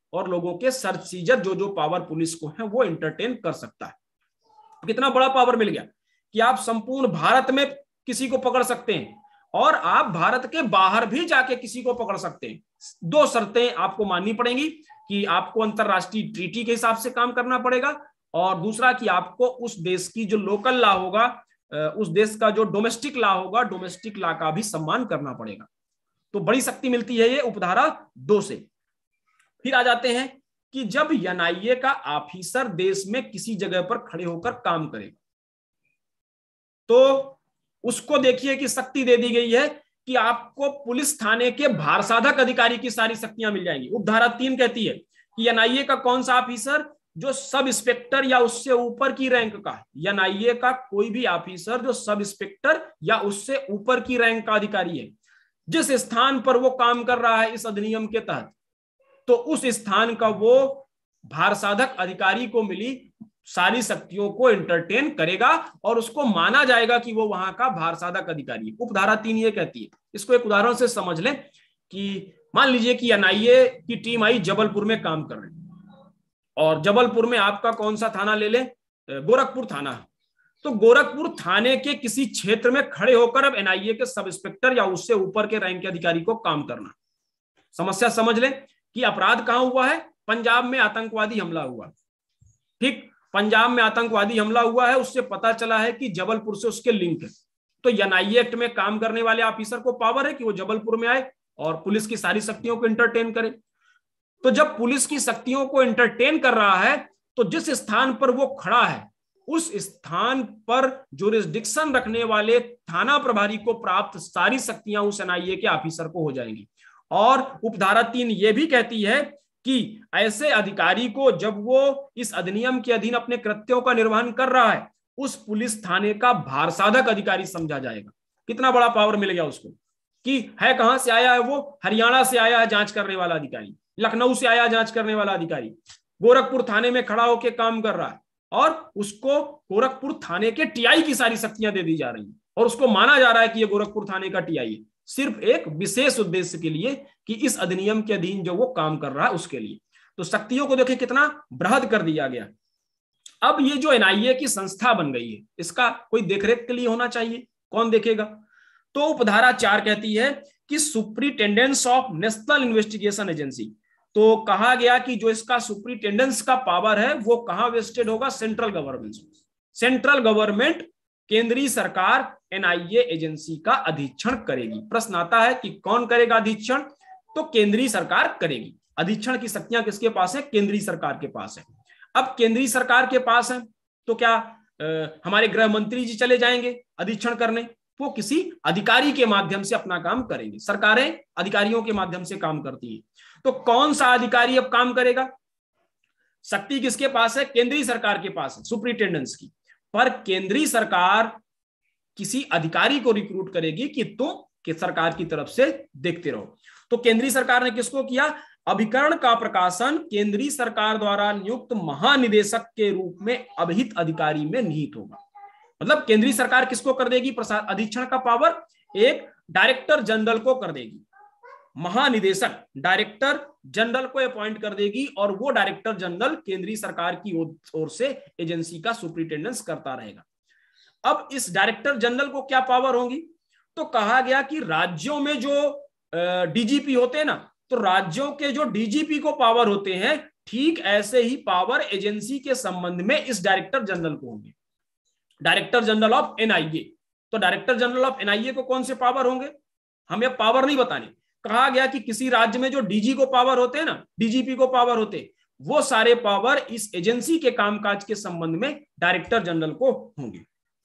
और लोगों के सर्च सीजर जो पावर पुलिस को है वो एंटरटेन कर सकता है। कितना बड़ा पावर मिल गया कि आप संपूर्ण भारत में किसी को पकड़ सकते हैं और आप भारत के बाहर भी जाके किसी को पकड़ सकते हैं। 2 शर्तें आपको माननी पड़ेंगी कि आपको अंतरराष्ट्रीय ट्रीटी के हिसाब से काम करना पड़ेगा और दूसरा कि आपको उस देश की जो लोकल लॉ होगा, उस देश का जो डोमेस्टिक लॉ होगा, डोमेस्टिक लॉ का भी सम्मान करना पड़ेगा। तो बड़ी शक्ति मिलती है ये उपधारा 2 से। फिर आ जाते हैं कि जब एनआईए का ऑफिसर देश में किसी जगह पर खड़े होकर काम करेगा तो उसको देखिए कि शक्ति दे दी गई है कि आपको पुलिस थाने के भारसाधक अधिकारी की सारी शक्तियां मिल जाएंगी। उपधारा 3 कहती है कि एनआईए का कौन सा ऑफिसर जो सब इंस्पेक्टर या उससे ऊपर की रैंक का है, एनआईए का कोई भी ऑफिसर जो सब इंस्पेक्टर या उससे ऊपर की रैंक का अधिकारी है, जिस स्थान पर वो काम कर रहा है इस अधिनियम के तहत, तो उस स्थान का वो भारसाधक अधिकारी को मिली सारी शक्तियों को एंटरटेन करेगा और उसको माना जाएगा कि वो वहां का भारसाधक अधिकारी है। उपधारा 3 ये कहती है। इसको एक उदाहरण से समझ लें कि मान लीजिए कि एनआईए की टीम आई जबलपुर में काम कर रही और जबलपुर में आपका कौन सा थाना ले लें, गोरखपुर थाना है। तो गोरखपुर थाने के किसी क्षेत्र में खड़े होकर अब एनआईए के सब इंस्पेक्टर या उससे ऊपर के रैंक के अधिकारी को काम करना। समस्या समझ लें कि अपराध कहां हुआ है, पंजाब में आतंकवादी हमला हुआ। ठीक, पंजाब में आतंकवादी हमला हुआ है, उससे पता चला है कि जबलपुर से उसके लिंक है। तो एनआईए एक्ट में काम करने वाले ऑफिसर को पावर है कि वो जबलपुर में आए और पुलिस की सारी शक्तियों को एंटरटेन करे। तो जब पुलिस की शक्तियों को एंटरटेन कर रहा है तो जिस स्थान पर वो खड़ा है उस स्थान पर जुरिस्डिक्शन रखने वाले थाना प्रभारी को प्राप्त सारी शक्तियां उस एनआईए के ऑफिसर को हो जाएंगी। और उपधारा 3 ये भी कहती है कि ऐसे अधिकारी को जब वो इस अधिनियम के अधीन अपने कृत्यों का निर्वहन कर रहा है उस पुलिस थाने का भारसाधक अधिकारी समझा जाएगा। कितना बड़ा पावर मिल गया उसको कि है कहां से आया है, वो हरियाणा से आया है जांच करने वाला अधिकारी, लखनऊ से आया जांच करने वाला अधिकारी, गोरखपुर थाने में खड़ा होकर काम कर रहा है और उसको गोरखपुर थाने के टीआई की सारी शक्तियां दे दी जा रही हैं और उसको माना जा रहा है कि ये गोरखपुर थाने का टीआई है, सिर्फ एक विशेष उद्देश्य के लिए कि इस अधिनियम के अधीन जो वो काम कर रहा है उसके लिए। तो शक्तियों को देखिए कितना बृहद कर दिया गया। अब ये जो एनआईए की संस्था बन गई है इसका कोई देखरेख के लिए होना चाहिए, कौन देखेगा? तो उपधारा 4 कहती है कि superintendence of national investigation agency. तो कहा गया कि जो इसका सुप्रिटेंडेंस का पावर है वो कहां वेस्टेड होगा, सेंट्रल गवर्नमेंट। सेंट्रल गवर्नमेंट, केंद्रीय सरकार एनआईए एजेंसी का अधीक्षण करेगी। प्रश्न आता है कि कौन करेगा अधीक्षण? तो केंद्रीय सरकार करेगी। अधीक्षण की शक्तियां किसके पास है? केंद्रीय सरकार के पास है। अब केंद्रीय सरकार के पास है तो क्या हमारे गृह मंत्री जी चले जाएंगे अधीक्षण करने? वो किसी अधिकारी के माध्यम से अपना काम करेंगे। सरकारें अधिकारियों के माध्यम से काम करती है। तो कौन सा अधिकारी अब काम करेगा? शक्ति किसके पास है? केंद्रीय सरकार के पास है सुप्रिटेंडेंस की। पर केंद्रीय सरकार किसी अधिकारी को रिक्रूट करेगी कि तुम कि सरकार की तरफ से देखते रहो। तो केंद्रीय सरकार ने किसको किया? अभिकरण का प्रकाशन केंद्रीय सरकार द्वारा नियुक्त महानिदेशक के रूप में अभिहित अधिकारी में निहित होगा। मतलब केंद्रीय सरकार किसको कर देगी अधीक्षण का पावर? एक डायरेक्टर जनरल को कर देगी। महानिदेशक डायरेक्टर जनरल को अपॉइंट कर देगी और वो डायरेक्टर जनरल केंद्रीय सरकार की ओर से एजेंसी का सुप्रिटेंडेंस करता रहेगा। अब इस डायरेक्टर जनरल को क्या पावर होगी? तो कहा गया कि राज्यों में जो डीजीपी होते हैं ना, तो राज्यों के जो डीजीपी को पावर होते हैं ठीक ऐसे ही पावर एजेंसी के संबंध में इस डायरेक्टर जनरल को होंगे। डायरेक्टर जनरल ऑफ एनआईए, तो डायरेक्टर जनरल ऑफ एनआईए को कौन से पावर होंगे? हमें पावर नहीं बताने। कहा गया कि किसी राज्य में जो डीजी को पावर होते हैं ना, डीजीपी को पावर होते हैं, वो सारे पावर इस एजेंसी के कामकाज के संबंध में डायरेक्टर जनरल को होंगे।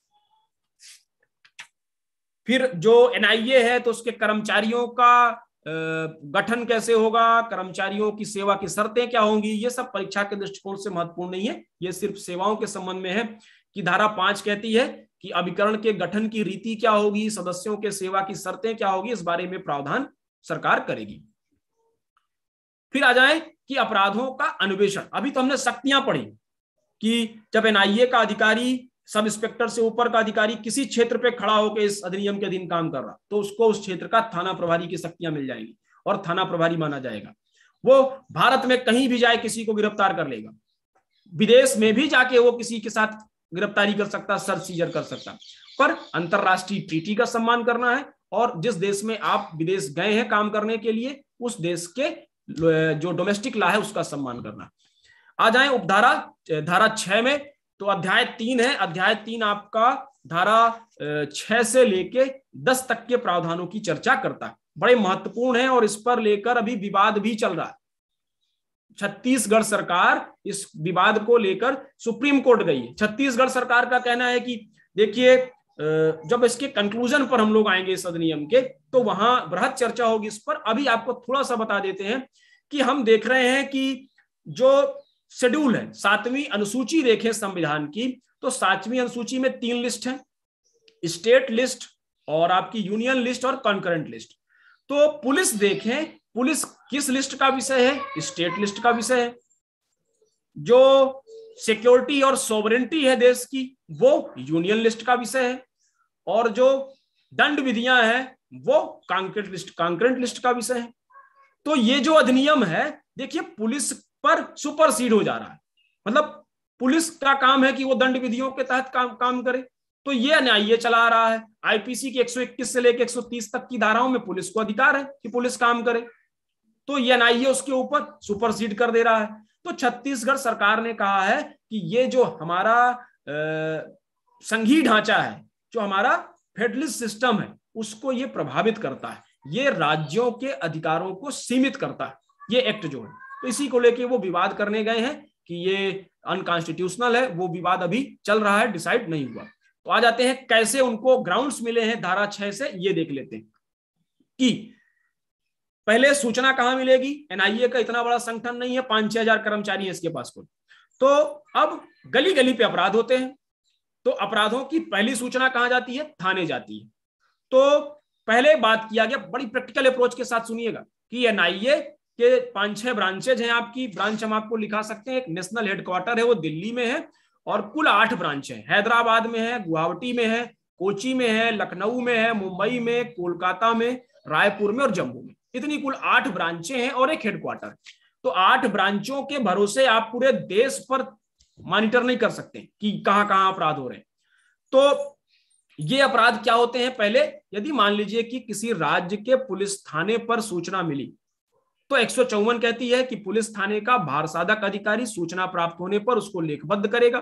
फिर जो एनआईए है तो उसके कर्मचारियों का गठन कैसे होगा, कर्मचारियों की सेवा की शर्तें क्या होंगी, ये सब परीक्षा के दृष्टिकोण से महत्वपूर्ण नहीं है, ये सिर्फ सेवाओं के संबंध में है। कि धारा 5 कहती है कि अभिकरण के गठन की रीति क्या होगी, सदस्यों के सेवा की शर्तें क्या होगी, इस बारे में प्रावधान सरकार करेगी। फिर आ जाए कि अपराधों का अन्वेषण। अभी तो हमने शक्तियां पढ़ी कि जब एनआईए का अधिकारी सब इंस्पेक्टर से ऊपर का अधिकारी किसी क्षेत्र पे खड़ा होकर इस अधिनियम के अधीन काम कर रहा तो उसको उस क्षेत्र का थाना प्रभारी की शक्तियां मिल जाएंगी और थाना प्रभारी माना जाएगा। वो भारत में कहीं भी जाए किसी को गिरफ्तार कर लेगा, विदेश में भी जाके वो किसी के साथ गिरफ्तारी कर सकता, सर्च सीजर कर सकता। पर अंतरराष्ट्रीय ट्रीटी का सम्मान करना है और जिस देश में आप विदेश गए हैं काम करने के लिए, उस देश के जो डोमेस्टिक लॉ है उसका सम्मान करना। आ जाए उपधारा धारा 6 में, तो अध्याय 3 है। अध्याय 3 आपका धारा 6 से लेके 10 तक के प्रावधानों की चर्चा करता है, बड़े महत्वपूर्ण है और इस पर लेकर अभी विवाद भी चल रहा है। छत्तीसगढ़ सरकार इस विवाद को लेकर सुप्रीम कोर्ट गई है। छत्तीसगढ़ सरकार का कहना है कि देखिए, जब इसके कंक्लूजन पर हम लोग आएंगे इस अधिनियम के, तो वहां बृहद चर्चा होगी इस पर। अभी आपको थोड़ा सा बता देते हैं कि हम देख रहे हैं कि जो शेड्यूल है, 7वीं अनुसूची देखें संविधान की, तो 7वीं अनुसूची में 3 लिस्ट है, स्टेट लिस्ट और आपकी यूनियन लिस्ट और कॉन्करेंट लिस्ट। तो पुलिस देखें, पुलिस किस लिस्ट का विषय है? स्टेट लिस्ट का विषय है। जो सिक्योरिटी और सोवरेंटी है देश की, वो यूनियन लिस्ट का विषय है। और जो दंड विधियां हैं वो कॉन्करेंट लिस्ट का विषय है। तो ये जो अधिनियम है, देखिए, पुलिस पर सुपरसीड हो जा रहा है। मतलब पुलिस का काम है कि वो दंड विधियों के तहत काम करे। तो ये न्याय चला रहा है। आईपीसी की 121 से लेकर 130 तक की धाराओं में पुलिस को अधिकार है कि पुलिस काम करे, तो ये न्याय उसके ऊपर सुपरसीड कर दे रहा है। तो छत्तीसगढ़ सरकार ने कहा है कि ये जो हमारा संघीय ढांचा है, जो हमारा फेडरलिस्ट सिस्टम है, उसको ये प्रभावित करता है, ये राज्यों के अधिकारों को सीमित करता है, ये एक्ट जो है। तो इसी को लेके वो विवाद करने गए हैं कि ये अनकॉन्स्टिट्यूशनल है। वो विवाद अभी चल रहा है, डिसाइड नहीं हुआ। तो आ जाते हैं कैसे उनको ग्राउंड्स मिले हैं धारा 6 से, ये देख लेते हैं कि पहले सूचना कहां मिलेगी। एनआईए का इतना बड़ा संगठन नहीं है, 5-6 हजार कर्मचारी है इसके पास को। तो अब गली गली पे अपराध होते हैं, तो अपराधों की पहली सूचना कहां जाती है? थाने जाती है। तो पहले बात किया गया, बड़ी प्रैक्टिकल अप्रोच के साथ सुनिएगा, कि एनआईए के 5-6 ब्रांचेज हैं आपकी। ब्रांच हम आपको लिखा सकते हैं। एक नेशनल हेडक्वार्टर है, वो दिल्ली में है, और कुल 8 ब्रांच है। हैदराबाद में है, गुवाहाटी में है, कोची में है, लखनऊ में है, मुंबई में, कोलकाता में, रायपुर में और जम्मू में। इतनी कुल 8 ब्रांचें हैं और एक हेडक्वार्टर। तो 8 ब्रांचों के भरोसे आप पूरे देश पर मॉनिटर नहीं कर सकते कि कहां कहां अपराध हो रहे हैं। तो ये अपराध क्या होते हैं? पहले यदि मान लीजिए कि किसी राज्य के पुलिस थाने पर सूचना मिली, तो 154 कहती है कि पुलिस थाने का भारसाधक अधिकारी सूचना प्राप्त होने पर उसको लेखबद्ध करेगा।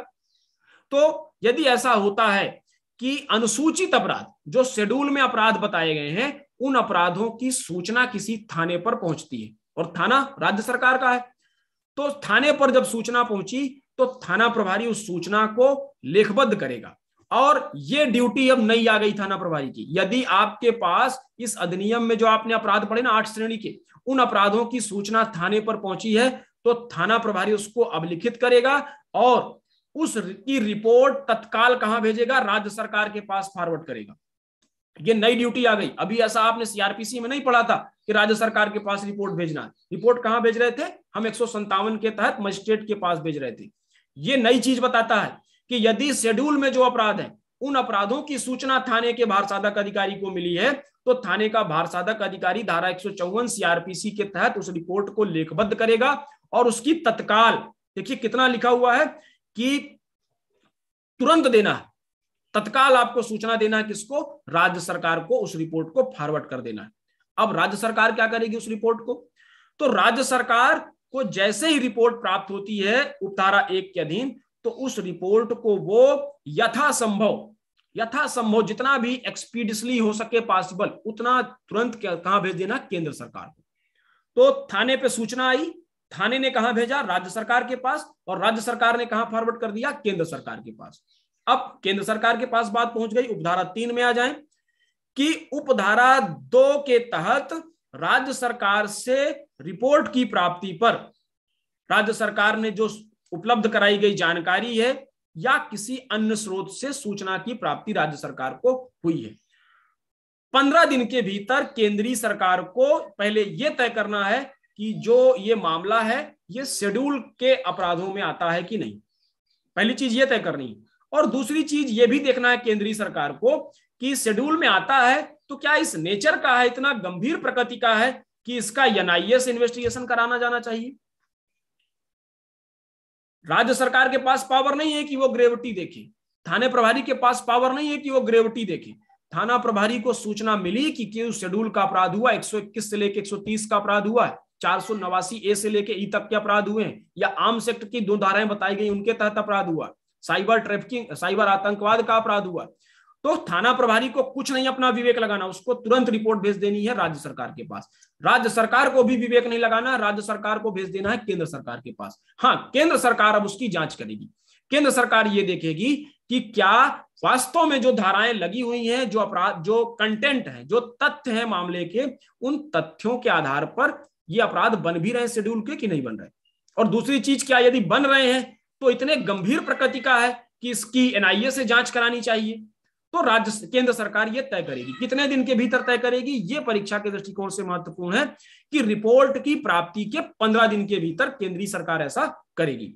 तो यदि ऐसा होता है कि अनुसूचित अपराध, जो शेड्यूल में अपराध बताए गए हैं, उन अपराधों की सूचना किसी थाने पर पहुंचती है, और थाना राज्य सरकार का है, तो थाने पर जब सूचना पहुंची तो थाना प्रभारी उस सूचना को लेखबद्ध करेगा। और ये ड्यूटी अब नई आ गई थाना प्रभारी की। यदि आपके पास इस अधिनियम में जो आपने अपराध पढ़े ना 8 श्रेणी के, उन अपराधों की सूचना थाने पर पहुंची है, तो थाना प्रभारी उसको अभिलिखित करेगा और उसकी रिपोर्ट तत्काल कहां भेजेगा? राज्य सरकार के पास फॉरवर्ड करेगा। ये नई ड्यूटी आ गई। अभी ऐसा आपने सीआरपीसी में नहीं पढ़ा था कि राज्य सरकार के पास रिपोर्ट भेजना है। रिपोर्ट कहां भेज रहे थे? हम 157 के तहत मजिस्ट्रेट के पास भेज रहे थे। ये नई चीज बताता है कि यदि शेड्यूल में जो अपराध है, उन अपराधों की सूचना थाने के भारसाधक अधिकारी को मिली है, तो थाने का भारसाधक अधिकारी धारा 154 सीआरपीसी के तहत उस रिपोर्ट को लेखबद्ध करेगा और उसकी तत्काल, देखिए कितना लिखा हुआ है कि तुरंत देना है, तत्काल आपको सूचना देना है। किसको? राज्य सरकार को उस रिपोर्ट को फॉरवर्ड कर देना है। अब राज्य सरकार क्या करेगी उस रिपोर्ट को? तो राज्य सरकार को जैसे ही रिपोर्ट प्राप्त होती है उपधारा 1 के अधीन, तो उस रिपोर्ट को वो यथासंभव जितना भी एक्सपीडियसली हो सके पॉसिबल, उतना तुरंत कहां भेज देना? केंद्र सरकार को। तो थाने पे सूचना आई, थाने ने कहां भेजा? राज्य सरकार के पास, और राज्य सरकार ने कहां फॉरवर्ड कर दिया? केंद्र सरकार के पास। अब केंद्र सरकार के पास बात पहुंच गई। उपधारा 3 में आ जाएं कि उपधारा 2 के तहत राज्य सरकार से रिपोर्ट की प्राप्ति पर राज्य सरकार ने जो उपलब्ध कराई गई जानकारी है या किसी अन्य स्रोत से सूचना की प्राप्ति राज्य सरकार को हुई है, 15 दिन के भीतर केंद्रीय सरकार को पहले यह तय करना है कि जो ये मामला है ये शेड्यूल के अपराधों में आता है कि नहीं। पहली चीज ये तय करनी है। और दूसरी चीज ये भी देखना है केंद्रीय सरकार को कि शेड्यूल में आता है तो क्या इस नेचर का है, इतना गंभीर प्रकृति का है कि इसका एनआईए से इन्वेस्टिगेशन कराना जाना चाहिए। राज्य सरकार के पास पावर नहीं है कि वो ग्रेविटी देखे, थाने प्रभारी के पास पावर नहीं है कि वो ग्रेविटी देखे। थाना प्रभारी को सूचना मिली कि उस शेड्यूल का अपराध हुआ, 121 से लेकर 130 का अपराध हुआ है, 489 ए से लेकर ई तक के अपराध हुए हैं, या आर्म्स एक्ट की 2 धाराएं बताई गई उनके तहत अपराध हुआ, साइबर ट्रैफिकिंग, साइबर आतंकवाद का अपराध हुआ। तो थाना प्रभारी को कुछ नहीं अपना विवेक लगाना, उसको तुरंत रिपोर्ट भेज देनी है राज्य सरकार के पास। राज्य सरकार को भी विवेक नहीं लगाना, राज्य सरकार को भेज देना है केंद्र सरकार के पास। हाँ, केंद्र सरकार अब उसकी जांच करेगी। केंद्र सरकार ये देखेगी कि क्या वास्तव में जो धाराएं लगी हुई हैं, जो अपराध, जो कंटेंट है, जो तथ्य है मामले के, उन तथ्यों के आधार पर ये अपराध बन भी रहे हैं शेड्यूल के कि नहीं बन रहे। और दूसरी चीज, क्या यदि बन रहे हैं तो इतने गंभीर प्रकृति का है कि इसकी एनआईए से जांच करानी चाहिए। तो राज्य केंद्र सरकार ये तय करेगी, कितने दिन के भीतर तय करेगी, ये परीक्षा के दृष्टिकोण से महत्वपूर्ण है कि रिपोर्ट की प्राप्ति के 15 दिन के भीतर केंद्रीय सरकार ऐसा करेगी।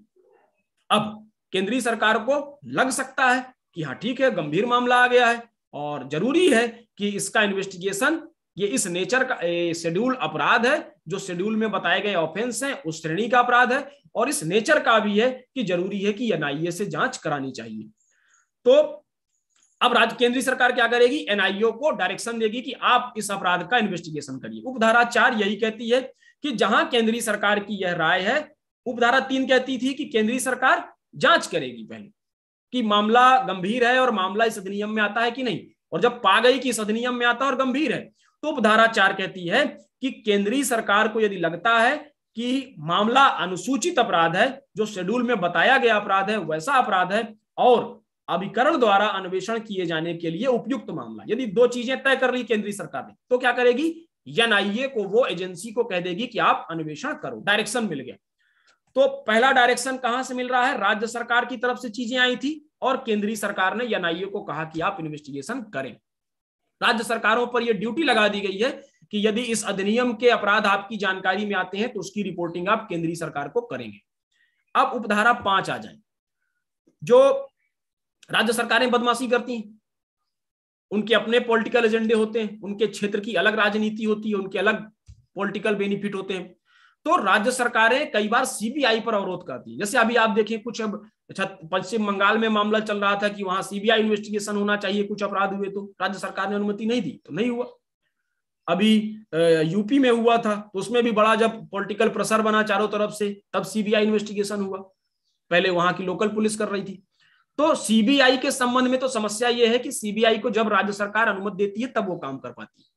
अब केंद्रीय सरकार को लग सकता है कि हाँ ठीक है, गंभीर मामला आ गया है और जरूरी है कि इसका इन्वेस्टिगेशन, ये इस नेचर का शेड्यूल अपराध है, जो शेड्यूल में बताए गए ऑफेंस हैं उस श्रेणी का अपराध है, और इस नेचर का भी है कि जरूरी है कि एनआईए से जांच करानी चाहिए। तो अब राज्य केंद्रीय सरकार क्या करेगी, एनआईए को डायरेक्शन देगी कि आप इस अपराध का इन्वेस्टिगेशन करिए। उपधारा 4 यही कहती है कि जहां केंद्रीय सरकार की यह राय है, उपधारा 3 कहती थी कि केंद्रीय सरकार जांच करेगी पहले कि मामला गंभीर है और मामला इस अधिनियम में आता है कि नहीं, और जब पा गई कि इस अधिनियम में आता है और गंभीर है, तो उपधारा 4 कहती है कि केंद्रीय सरकार को यदि लगता है कि मामला अनुसूचित अपराध है, जो शेड्यूल में बताया गया अपराध है वैसा अपराध है, और अभिकरण द्वारा अन्वेषण किए जाने के लिए उपयुक्त मामला, यदि 2 चीजें तय कर ली केंद्रीय सरकार ने, तो क्या करेगी, एनआईए को, वो एजेंसी को कह देगी कि आप अन्वेषण करो। डायरेक्शन मिल गया। तो पहला डायरेक्शन कहां से मिल रहा है, राज्य सरकार की तरफ से चीजें आई थी और केंद्रीय सरकार ने एनआईए को कहा कि आप इन्वेस्टिगेशन करें। राज्य सरकारों पर यह ड्यूटी लगा दी गई है कि यदि इस अधिनियम के अपराध आपकी जानकारी में आते हैं तो उसकी रिपोर्टिंग आप केंद्रीय सरकार को करेंगे। अब उपधारा 5 आ जाए। जो राज्य सरकारें बदमाशी करती हैं, उनके अपने पॉलिटिकल एजेंडे होते हैं, उनके क्षेत्र की अलग राजनीति होती है, उनके अलग पॉलिटिकल बेनिफिट होते हैं, तो राज्य सरकारें कई बार सीबीआई पर अवरोध करती है। जैसे अभी आप देखिए, कुछ अब पश्चिम बंगाल में मामला चल रहा था कि वहां सीबीआई इन्वेस्टिगेशन होना चाहिए, कुछ अपराध हुए तो राज्य सरकार ने अनुमति नहीं दी, तो नहीं हुआ। अभी यूपी में हुआ था, तो उसमें भी बड़ा जब पॉलिटिकल प्रेशर बना चारों तरफ से, तब सीबीआई इन्वेस्टिगेशन हुआ। पहले वहां की लोकल पुलिस कर रही थी। तो सीबीआई के संबंध में तो समस्या यह है कि सीबीआई को जब राज्य सरकार अनुमति देती है तब वो काम कर पाती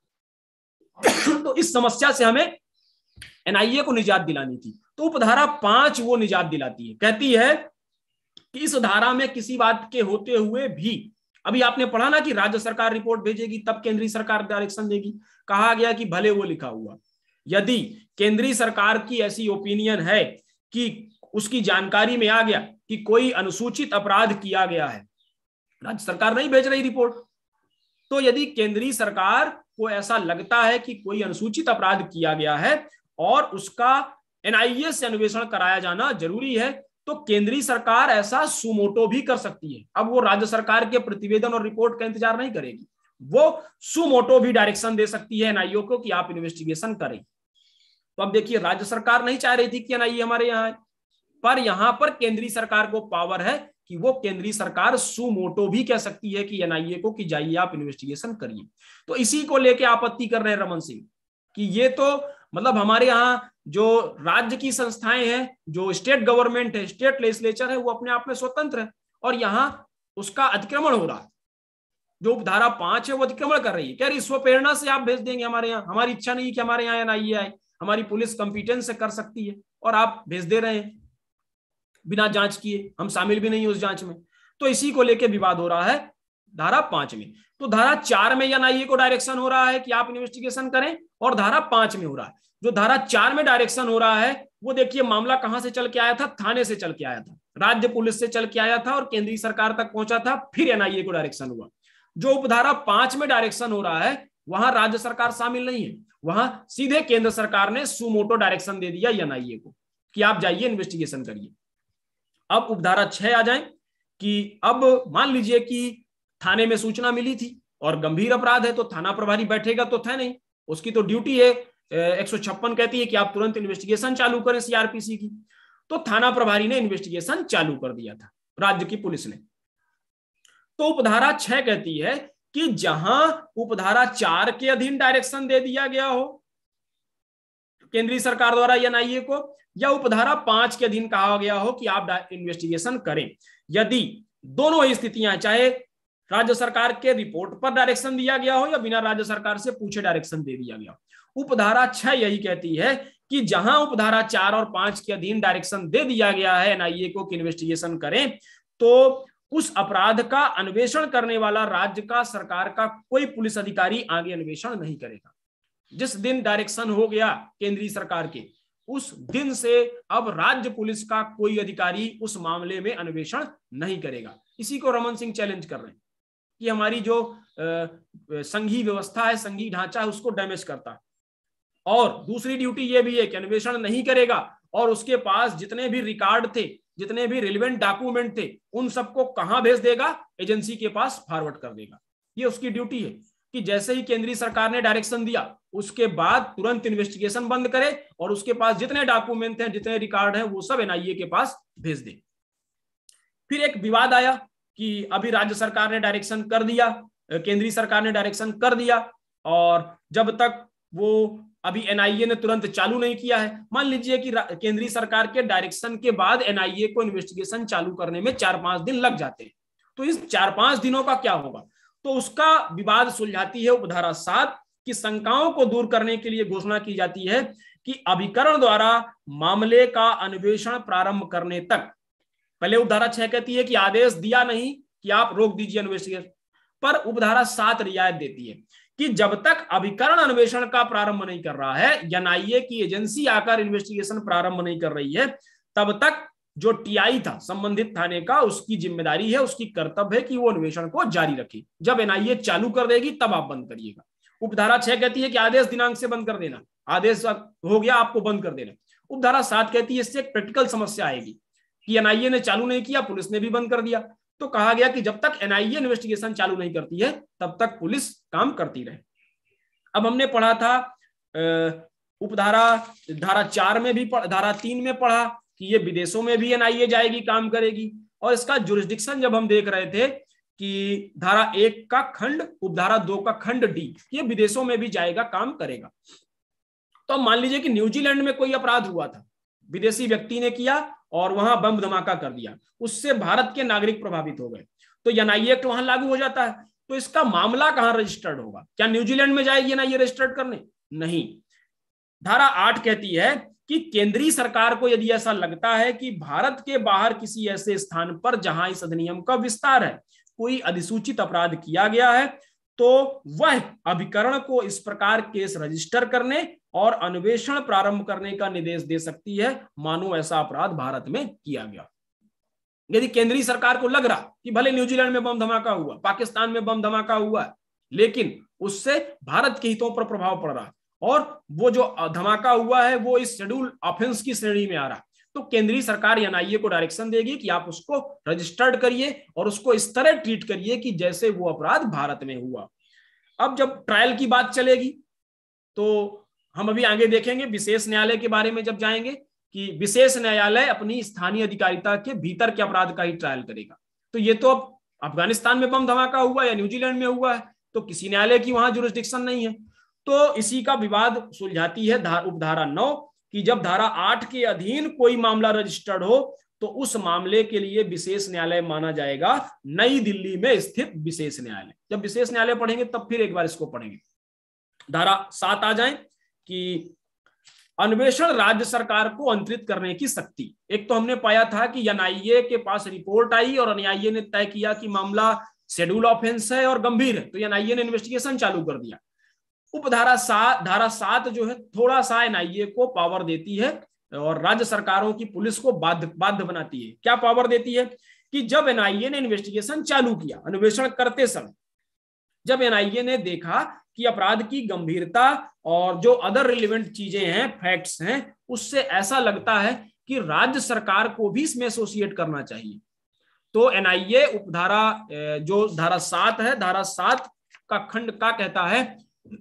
है। तो इस समस्या से हमें एनआईए को निजात दिलानी थी। तो उपधारा 5 वो निजात दिलाती है, कहती है कि इस धारा में किसी बात के होते हुए भी, अभी आपने पढ़ा ना कि राज्य सरकार रिपोर्ट भेजेगी तब केंद्रीय सरकार डायरेक्शन देगी, कहा गया कि भले वो लिखा हुआ, यदि केंद्रीय सरकार की ऐसी ओपिनियन है कि उसकी जानकारी में आ गया कि कोई अनुसूचित अपराध किया गया है, राज्य सरकार नहीं भेज रही रिपोर्ट, तो यदि केंद्रीय सरकार को ऐसा लगता है कि कोई अनुसूचित अपराध किया गया है और उसका एनआईए से अन्वेषण कराया जाना जरूरी है, तो केंद्रीय सरकार ऐसा सुमोटो भी कर सकती है। अब वो राज्य सरकार के प्रतिवेदन और रिपोर्ट का इंतजार नहीं करेगी, वो सुमोटो भी डायरेक्शन दे सकती है एनआईए को कि आप इन्वेस्टिगेशन करें। तो अब देखिए, राज्य सरकार नहीं चाह रही थी कि एनआईए हमारे यहाँ है, पर यहां पर केंद्रीय सरकार को पावर है कि वो केंद्रीय सरकार सुमोटो भी कह सकती है कि एनआईए को कि जाइए आप इन्वेस्टिगेशन करिए। तो इसी को लेके आपत्ति कर रहे हैं रमन सिंह कि ये तो मतलब हमारे यहाँ जो राज्य की संस्थाएं हैं, जो स्टेट गवर्नमेंट है, स्टेट लेजिस्लेचर है, वो अपने आप में स्वतंत्र है और यहाँ उसका अतिक्रमण हो रहा है। जो उपधारा 5 है वो अतिक्रमण कर रही है, कह रही स्व प्रेरणा से आप भेज देंगे हमारे यहाँ, हमारी इच्छा नहीं कि हमारे यहाँ एनआईए आए, हमारी पुलिस कंपिटेंस से कर सकती है और आप भेज दे रहे हैं बिना जांच किए, हम शामिल भी नहीं उस जांच में। तो इसी को लेकर विवाद हो रहा है धारा 5 में। तो धारा 4 में एनआईए को डायरेक्शन हो रहा है कि आप इन्वेस्टिगेशन करें, और धारा 5 में हो रहा है। जो धारा 4 में डायरेक्शन हो रहा है वो देखिए, मामला कहां से चल के आया था, थाने से चल के आया था, राज्य पुलिस से चल के आया था और केंद्रीय सरकार तक पहुंचा था, फिर एनआईए को डायरेक्शन हुआ। जो उपधारा 5 में डायरेक्शन हो रहा है वहां राज्य सरकार शामिल नहीं है, वहां सीधे केंद्र सरकार ने सुमोटो डायरेक्शन दे दिया एनआईए को कि आप जाइए इन्वेस्टिगेशन करिए। अब उपधारा 6 आ जाए कि अब मान लीजिए कि थाने में सूचना मिली थी और गंभीर अपराध है, तो थाना प्रभारी बैठेगा तो था नहीं, उसकी तो ड्यूटी है 156 कहती है कि आप तुरंत इन्वेस्टिगेशन चालू करें सीआरपीसी की। तो थाना प्रभारी ने इन्वेस्टिगेशन चालू कर दिया था, राज्य की पुलिस ने। तो उपधारा 6 कहती है कि जहां उपधारा 4 के अधीन डायरेक्शन दे दिया गया हो केंद्रीय सरकार द्वारा एनआईए को, या उपधारा 5 के अधीन कहा गया हो कि आप इन्वेस्टिगेशन करें, यदि दोनों ही स्थितियां, चाहे राज्य सरकार के रिपोर्ट पर डायरेक्शन दिया गया हो या बिना राज्य सरकार से पूछे डायरेक्शन दे दिया गया हो, उपधारा 6 यही कहती है कि जहां उपधारा 4 और 5 के अधीन डायरेक्शन दे दिया गया है एनआईए को कि इन्वेस्टिगेशन करें, तो उस अपराध का अन्वेषण करने वाला राज्य का, सरकार का कोई पुलिस अधिकारी आगे अन्वेषण नहीं करेगा। जिस दिन डायरेक्शन हो गया केंद्रीय सरकार के, उस दिन से अब राज्य पुलिस का कोई अधिकारी उस मामले में अन्वेषण नहीं करेगा। इसी को रमन सिंह चैलेंज कर रहे हैं कि हमारी जो संघीय व्यवस्था है, संघीय ढांचा है, उसको डैमेज करता है। और दूसरी ड्यूटी ये भी है कि अन्वेषण नहीं करेगा और उसके पास जितने भी रिकॉर्ड थे, जितने भी रिलेवेंट डॉक्यूमेंट थे, उन सबको कहां भेज देगा? एजेंसी के पास फॉरवर्ड कर देगा। ये उसकी ड्यूटी है कि जैसे ही केंद्रीय सरकार ने डायरेक्शन दिया उसके बाद तुरंत इन्वेस्टिगेशन बंद करे और उसके पास जितने डॉक्यूमेंट हैं, जितने रिकॉर्ड हैं, वो सब एनआईए के पास भेज दे। फिर एक विवाद आया कि अभी राज्य सरकार ने डायरेक्शन कर दिया, केंद्रीय सरकार ने डायरेक्शन कर दिया, और जब तक वो अभी एनआईए ने तुरंत चालू नहीं किया है। मान लीजिए कि केंद्रीय सरकार के डायरेक्शन के बाद एनआईए को इन्वेस्टिगेशन चालू करने में 4-5 दिन लग जाते हैं, तो इस 4-5 दिनों का क्या होगा? तो उसका विवाद सुलझाती है उपधारा 7 की शंकाओं को दूर करने के लिए घोषणा की जाती है कि अभिकरण द्वारा मामले का अन्वेषण प्रारंभ करने तक, पहले उपधारा 6 कहती है कि आदेश दिया नहीं कि आप रोक दीजिए इन्वेस्टिगेशन, पर उपधारा 7 रियायत देती है कि जब तक अभिकरण अन्वेषण का प्रारंभ नहीं कर रहा है, एनआईए की एजेंसी आकर इन्वेस्टिगेशन प्रारंभ नहीं कर रही है, तब तक जो टीआई था संबंधित थाने का, उसकी जिम्मेदारी है, उसकी कर्तव्य है कि वो अन्वेषण को जारी रखे। जब एनआईए चालू कर देगी तब आप बंद करिएगा। उपधारा 6 कहती है कि आदेश दिनांक से बंद कर देना, आदेश हो गया आपको बंद कर देना। उपधारा 7 कहती है इससे एक प्रैक्टिकल समस्या आएगी कि एनआईए ने चालू नहीं किया, पुलिस ने भी बंद कर दिया, तो कहा गया कि जब तक एनआईए इन्वेस्टिगेशन चालू नहीं करती है तब तक पुलिस काम करती रहे। अब हमने पढ़ा था उपधारा धारा 4 में भी, धारा 3 में पढ़ा कि ये विदेशों में भी एनआईए जाएगी, काम करेगी, और इसका जुरिस्डिक्शन जब हम देख रहे थे कि धारा 1 का खंड, उपधारा 2 का खंड डी, ये विदेशों में भी जाएगा, काम करेगा। तो मान लीजिए कि न्यूजीलैंड में कोई अपराध हुआ था, विदेशी व्यक्ति ने किया और वहां बम धमाका कर दिया, उससे भारत के नागरिक प्रभावित हो गए, तो एनआईए एक्ट वहां लागू हो जाता है। तो इसका मामला कहां रजिस्टर्ड होगा? क्या न्यूजीलैंड में जाएगी एनआईए रजिस्टर्ड करने? नहीं। धारा 8 कहती है कि केंद्रीय सरकार को यदि ऐसा लगता है कि भारत के बाहर किसी ऐसे स्थान पर जहां इस अधिनियम का विस्तार है, कोई अधिसूचित अपराध किया गया है, तो वह अभिकरण को इस प्रकार केस रजिस्टर करने और अन्वेषण प्रारंभ करने का निर्देश दे सकती है, मानो ऐसा अपराध भारत में किया गया। यदि केंद्रीय सरकार को लग रहा कि भले न्यूजीलैंड में बम धमाका हुआ, पाकिस्तान में बम धमाका हुआ, लेकिन उससे भारत के हितों पर प्रभाव पड़ रहा है और वो जो धमाका हुआ है वो इस शेड्यूल ऑफेंस की श्रेणी में आ रहा है, तो केंद्रीय सरकार एनआईए को डायरेक्शन देगी कि आप उसको रजिस्टर्ड करिए और उसको इस तरह ट्रीट करिए कि जैसे वो अपराध भारत में हुआ। अब जब ट्रायल की बात चलेगी तो हम अभी आगे देखेंगे विशेष न्यायालय के बारे में, जब जाएंगे कि विशेष न्यायालय अपनी स्थानीय अधिकारिता के भीतर के अपराध का ही ट्रायल करेगा। तो ये तो अब अफगानिस्तान में बम धमाका हुआ या न्यूजीलैंड में हुआ है, तो किसी न्यायालय की वहां जुरिस्डिक्शन नहीं है। तो इसी का विवाद सुलझाती है उपधारा 9 कि जब धारा 8 के अधीन कोई मामला रजिस्टर्ड हो तो उस मामले के लिए विशेष न्यायालय माना जाएगा नई दिल्ली में स्थित विशेष न्यायालय। जब विशेष न्यायालय पढ़ेंगे तब फिर एक बार इसको पढ़ेंगे। धारा 7 आ जाए कि अन्वेषण राज्य सरकार को अंतरित करने की शक्ति। एक तो हमने पाया था कि एनआईए के पास रिपोर्ट आई और एनआईए ने तय किया कि मामला शेड्यूल ऑफेंस है और गंभीर है, तो एनआईए ने इन्वेस्टिगेशन चालू कर दिया। उपधारा 7 धारा 7 जो है थोड़ा सा एनआईए को पावर देती है और राज्य सरकारों की पुलिस को बाध्य बनाती है। क्या पावर देती है कि जब एनआईए ने इन्वेस्टिगेशन चालू किया, अन्वेषण करते समय जब एनआईए ने देखा कि अपराध की गंभीरता और जो अदर रिलेवेंट चीजें हैं, फैक्ट्स हैं, उससे ऐसा लगता है कि राज्य सरकार को भी इसमें एसोसिएट करना चाहिए, तो एनआईए उपधारा जो धारा 7 है, धारा 7 का खंड का कहता है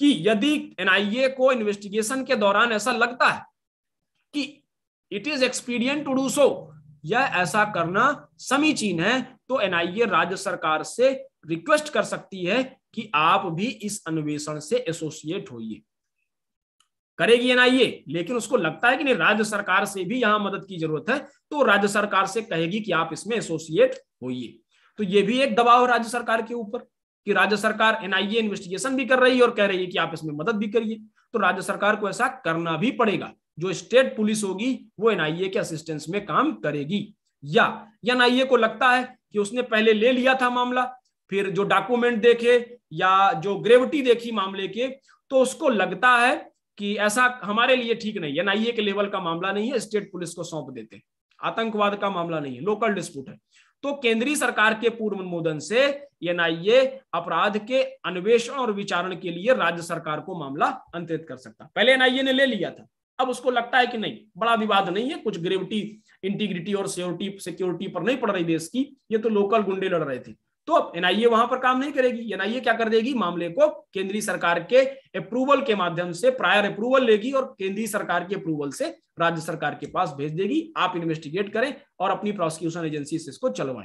कि यदि एनआईए को इन्वेस्टिगेशन के दौरान ऐसा लगता है कि it is expedient to do so, या ऐसा करना समीचीन है, तो एनआईए राज्य सरकार से रिक्वेस्ट कर सकती है कि आप भी इस अन्वेषण से एसोसिएट होइए। करेगी एनआईए, लेकिन उसको लगता है कि नहीं राज्य सरकार से भी यहां मदद की जरूरत है, तो राज्य सरकार से कहेगी कि आप इसमें एसोसिएट होइए। तो ये भी एक दबाव है राज्य सरकार के ऊपर कि राज्य सरकार एनआईए इन्वेस्टिगेशन भी कर रही है और कह रही है कि आप इसमें मदद भी करिए, तो राज्य सरकार को ऐसा करना भी पड़ेगा। जो स्टेट पुलिस होगी वो एनआईए के असिस्टेंस में काम करेगी। या एनआईए को लगता है कि उसने पहले ले लिया था मामला, फिर जो डॉक्यूमेंट देखे या जो ग्रेविटी देखी मामले के, तो उसको लगता है कि ऐसा हमारे लिए ठीक नहीं है, एनआईए के लेवल का मामला नहीं है, स्टेट पुलिस को सौंप देते हैं, आतंकवाद का मामला नहीं है, लोकल डिस्प्यूट है। तो केंद्रीय सरकार के पूर्व अनुमोदन से एनआईए अपराध के अन्वेषण और विचारण के लिए राज्य सरकार को मामला अंतरित कर सकता। पहले एनआईए ने ले लिया था, अब उसको लगता है कि नहीं बड़ा विवाद नहीं है, कुछ ग्रेविटी इंटीग्रिटी और सिक्योरिटी पर नहीं पड़ रही देश की, ये तो लोकल गुंडे लड़ रहे थे, तो अब एनआईए वहां पर काम नहीं करेगी। एनआईए क्या कर देगी, मामले को केंद्रीय सरकार के अप्रूवल के माध्यम से प्रायर अप्रूवल लेगी और केंद्रीय सरकार के अप्रूवल से राज्य सरकार के पास भेज देगी, आप इन्वेस्टिगेट करें और अपनी प्रोसिक्यूशन एजेंसी से इसको चलवाएं।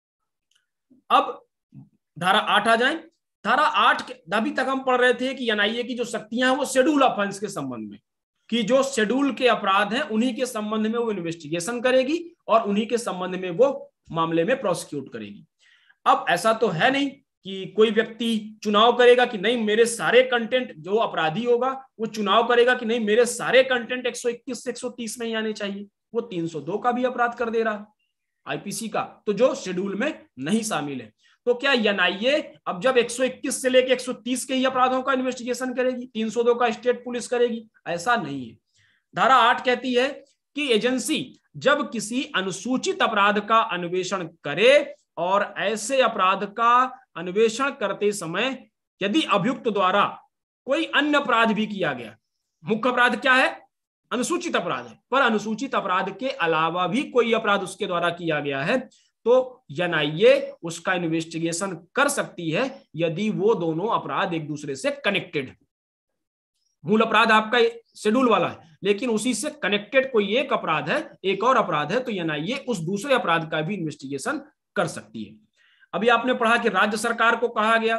अब धारा 8 आ जाए। धारा 8 अभी तक हम पढ़ रहे थे कि एनआईए की जो शक्तियां हैं वो शेड्यूल ऑफेंस के संबंध में, कि जो शेड्यूल के अपराध हैं उन्हीं के संबंध में वो इन्वेस्टिगेशन करेगी और उन्हीं के संबंध में वो मामले में प्रोसिक्यूट करेगी। अब ऐसा तो है नहीं कि कोई व्यक्ति चुनाव करेगा कि नहीं मेरे सारे कंटेंट, जो अपराधी होगा वो चुनाव करेगा कि नहीं मेरे सारे कंटेंट 121 से 130 में ही आने चाहिए, वो 302 का भी अपराध कर दे रहा आईपीसी का, तो जो शेड्यूल में नहीं शामिल है। तो क्या एनआईए अब जब 121 से लेकर 130 के ही अपराधों का इन्वेस्टिगेशन करेगी, 302 का स्टेट पुलिस करेगी? ऐसा नहीं है। धारा 8 कहती है कि एजेंसी जब किसी अनुसूचित अपराध का अन्वेषण करे और ऐसे अपराध का अन्वेषण करते समय यदि अभियुक्त द्वारा कोई अन्य अपराध भी किया गया, मुख्य अपराध क्या है, अनुसूचित अपराध है, पर अनुसूचित अपराध के अलावा भी कोई अपराध उसके द्वारा किया गया है, तो एनआईए उसका इन्वेस्टिगेशन कर सकती है यदि वो दोनों अपराध एक दूसरे से कनेक्टेड है। मूल अपराध आपका शेड्यूल वाला है, लेकिन उसी से कनेक्टेड कोई एक अपराध है, एक और अपराध है, तो एनआईए उस दूसरे अपराध का भी इन्वेस्टिगेशन कर सकती है। अभी आपने पढ़ा कि राज्य सरकार को कहा गया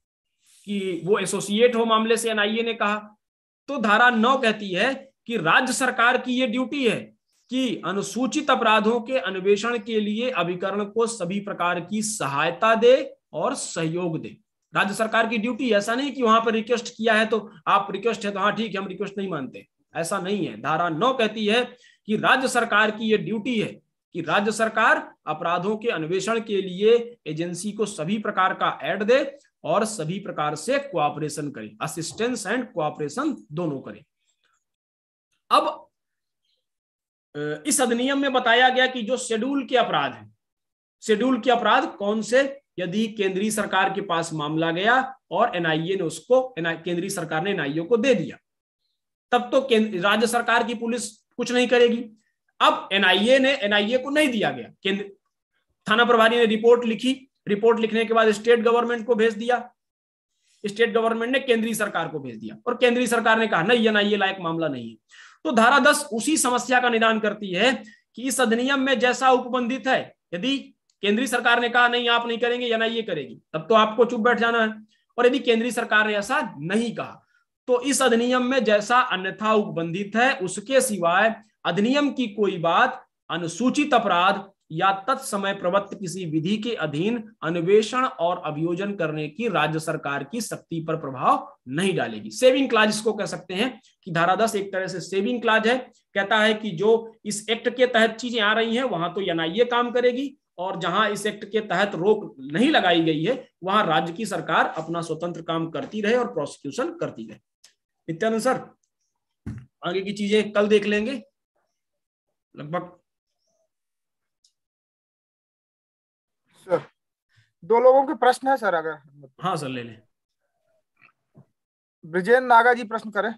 कि वो एसोसिएट हो मामले से, एनआईए ने कहा। तो धारा 9 कहती है कि राज्य सरकार की ये ड्यूटी है कि अनुसूचित अपराधों के अन्वेषण के लिए अभिकरण को सभी प्रकार की सहायता दे और सहयोग दे। राज्य सरकार की ड्यूटी, ऐसा नहीं कि वहां पर रिक्वेस्ट किया है तो आप रिक्वेस्ट है तो हाँ ठीक है हम रिक्वेस्ट नहीं मानते, ऐसा नहीं है। धारा 9 कहती है कि राज्य सरकार की यह ड्यूटी है कि राज्य सरकार अपराधों के अन्वेषण के लिए एजेंसी को सभी प्रकार का एड दे और सभी प्रकार से कोऑपरेशन करे, असिस्टेंस एंड कोऑपरेशन दोनों करे। अब इस अधिनियम में बताया गया कि जो शेड्यूल के अपराध हैं, शेड्यूल के अपराध कौन से, यदि केंद्रीय सरकार के पास मामला गया और एनआईए ने उसको, केंद्रीय सरकार ने एनआईए को दे दिया, तब तो राज्य सरकार की पुलिस कुछ नहीं करेगी। अब एनआईए को नहीं दिया गया, केंद्र थाना प्रभारी ने रिपोर्ट लिखी, रिपोर्ट लिखने के बाद स्टेट गवर्नमेंट को भेज दिया, स्टेट गवर्नमेंट ने केंद्रीय सरकार को भेज दिया और केंद्रीय सरकार ने कहा नहीं एनआईए लायक मामला नहीं है। तो धारा 10 उसी समस्या का निदान करती है कि इस अधिनियम में जैसा उपबंधित है, यदि केंद्रीय सरकार ने कहा नहीं आप नहीं करेंगे, एनआईए करेगी, तब तो आपको चुप बैठ जाना है, और यदि केंद्रीय सरकार ने ऐसा नहीं कहा तो इस अधिनियम में जैसा अन्यथा उपबंधित है उसके सिवाय अधिनियम की कोई बात अनुसूचित अपराध या तत्समय प्रवृत्त किसी विधि के अधीन अन्वेषण और अभियोजन करने की राज्य सरकार की शक्ति पर प्रभाव नहीं डालेगी। सेविंग क्लाज इसको कह सकते हैं कि धारा 10 एक तरह से सेविंग क्लाज है, कहता है कि जो इस एक्ट के तहत चीजें आ रही हैं वहां तो एनआईए काम करेगी और जहां इस एक्ट के तहत रोक नहीं लगाई गई है वहां राज्य की सरकार अपना स्वतंत्र काम करती रहे और प्रोसिक्यूशन करती रहे। नित्यानंद सर, आगे की चीजें कल देख लेंगे लगभग। सर 2 लोगों के प्रश्न है सर, अगर हाँ सर ले लें। ब्रिजेन नागा जी प्रश्न करें,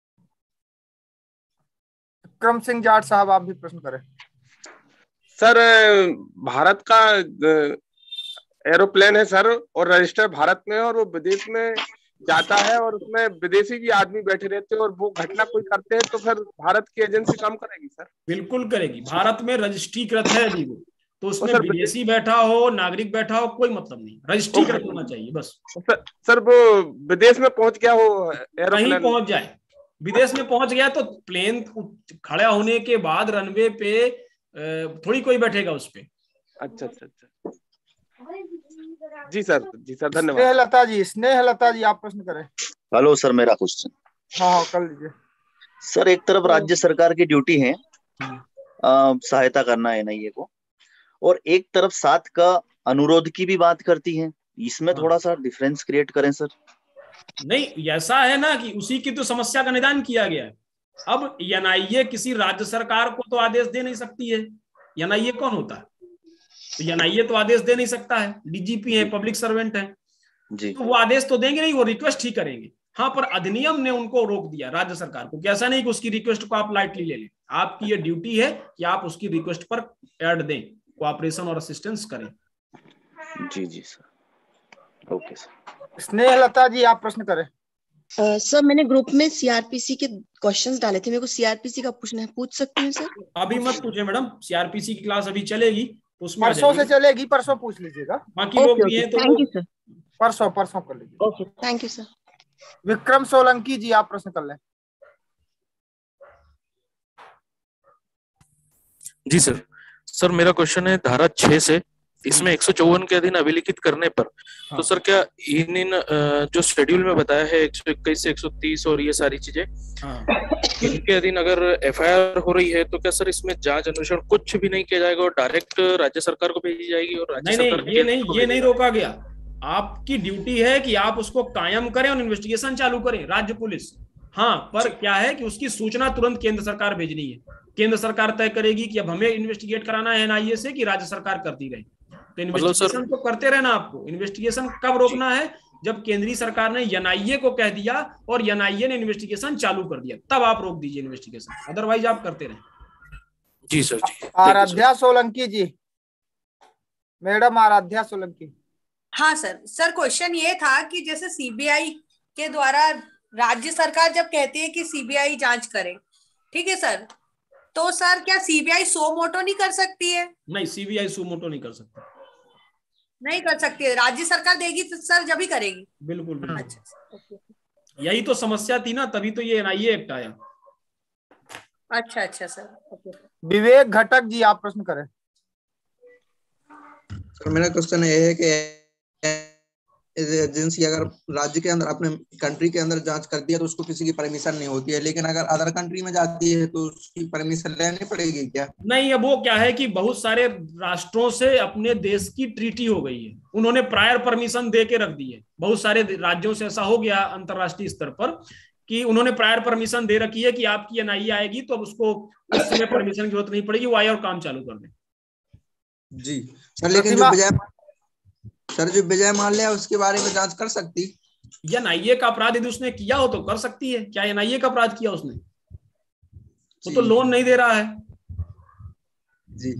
विक्रम सिंह जाट साहब आप भी प्रश्न करें। सर भारत का एरोप्लेन है सर और रजिस्टर भारत में और वो विदेश में जाता है और उसमें विदेशी भी आदमी बैठे रहते हैं और वो घटना कोई करते हैं, तो फिर भारत की एजेंसी काम करेगी सर? बिल्कुल करेगी। भारत में रजिस्ट्रीकृत है अभी वो, तो उसमें सर विदेशी बैठा हो, नागरिक बैठा हो, कोई मतलब नहीं, रजिस्ट्रीकृत होना चाहिए बस। सर वो विदेश में पहुंच गया हो कहीं एरोप्लेन, पहुंच जाए, विदेश में पहुंच गया तो प्लेन खड़ा होने के बाद रनवे पे थोड़ी कोई बैठेगा उस पे। अच्छा अच्छा अच्छा, जी सर धन्यवाद। स्नेहलता जी आप प्रश्न करें। हेलो सर, मेरा क्वेश्चन। हाँ कर लीजिए सर, एक तरफ राज्य सरकार की ड्यूटी है सहायता करना एनआईए को, और एक तरफ साथ का अनुरोध की भी बात करती है, इसमें थोड़ा सा डिफरेंस क्रिएट करें सर। नहीं, ऐसा है ना कि उसी की तो समस्या का निदान किया गया है। अब एनआईए किसी राज्य सरकार को तो आदेश दे नहीं सकती है। एनआईए कौन होता है? तो एनआईए तो आदेश दे नहीं सकता है, डीजीपी है, पब्लिक सर्वेंट है जी। तो वो आदेश तो देंगे नहीं, वो रिक्वेस्ट ही करेंगे। हाँ, पर अधिनियम ने उनको रोक दिया राज्य सरकार को, कैसा नहीं कि उसकी रिक्वेस्ट को आप लाइटली ले लें। आपकी ये ड्यूटी है कि आप उसकी रिक्वेस्ट पर ऐड दें, कोऑपरेशन और असिस्टेंस करें। जी sir, okay sir. Snehlata ji आप प्रश्न करें। सर मैंने ग्रुप में सीआरपीसी के क्वेश्चंस डाले थे, मेरे को सीआरपीसी का पूछना है, पूछ सकती हूँ सर? अभी मत पूछे मैडम, सीआरपीसी की क्लास अभी चलेगी, उसमें परसों से चलेगी, परसों पूछ लीजिएगा। बाकी लोग भी हैं तो थैंक यू सर। परसों कर लीजिए। Okay, thank you sir. Vikram Solanki ji आप प्रश्न कर लें। जी सर मेरा क्वेश्चन है धारा 6 से, इसमें 154 के अधीन अभिलिखित करने पर तो सर क्या इन जो शेड्यूल में बताया है 121 से 130 और ये सारी चीजें, इनके अधीन अगर एफआईआर हो रही है तो क्या सर इसमें जांच अन्वेषण कुछ भी नहीं किया जाएगा और डायरेक्ट राज्य सरकार को भेजी जाएगी? और राज्य सरकार ये नहीं रोका गया। आपकी ड्यूटी है कि आप उसको कायम करें और इन्वेस्टिगेशन चालू करें, राज्य पुलिस। हाँ, पर क्या है कि उसकी सूचना तुरंत केंद्र सरकार भेजनी है। केंद्र सरकार तय करेगी कि अब हमें इन्वेस्टिगेट कराना है एनआईए से कि राज्य सरकार करती रहे। तो इन्वेस्टिगेशन तो करते रहना आपको। इन्वेस्टिगेशन कब रोकना है? जब केंद्रीय सरकार ने एनआईए को कह दिया और एनआईए ने इन्वेस्टिगेशन चालू कर दिया, तब आप रोक दीजिए इन्वेस्टिगेशन, अदरवाइज आप करते रहें। जी सर जी। आराध्या सोलंकी जी, मैडम आराध्या सोलंकी। हाँ सर क्वेश्चन ये था कि जैसे सीबीआई के द्वारा राज्य सरकार जब कहती है कि सीबीआई जांच करे, ठीक है सर, तो सर क्या सीबीआई सो मोटो नहीं कर सकती है? नहीं, सीबीआई सो मोटो नहीं कर सकती, नहीं कर सकती है। राज्य सरकार देगी तो सर जब ही करेगी। बिल्कुल। अच्छा, यही तो समस्या थी ना, तभी तो ये एनआईए एक्ट आया। अच्छा सर। विवेक घटक जी आप प्रश्न करें। सर मेरा क्वेश्चन ये है कि एजेंसी अगर राज्य के अंदर, अपने कंट्री के अंदर जांच करती है तो उसको किसी की परमिशन नहीं होती है, लेकिन अगर अदर कंट्री में जाती है तो उसकी परमिशन लेनी पड़ेगी क्या? नहीं, अब वो क्या है कि बहुत सारे राष्ट्रों से अपने देश की ट्रीटी हो गई है, उन्होंने प्रायर परमिशन दे के रख दी है। बहुत सारे राज्यों से ऐसा हो गया अंतरराष्ट्रीय स्तर पर कि उन्होंने प्रायर परमिशन दे रखी है कि आपकी एनआईए आएगी तो अब उसको उस समय परमिशन की जरूरत नहीं पड़ेगी, वो आए और काम चालू कर दे। जी सर, लेकिन जो विजय माल्या उसके बारे में जांच कर सकती? एनआईए का अपराध यदि उसने किया हो तो कर सकती है। क्या एनआईए का अपराध किया उसने? वो तो लोन नहीं दे रहा है जी।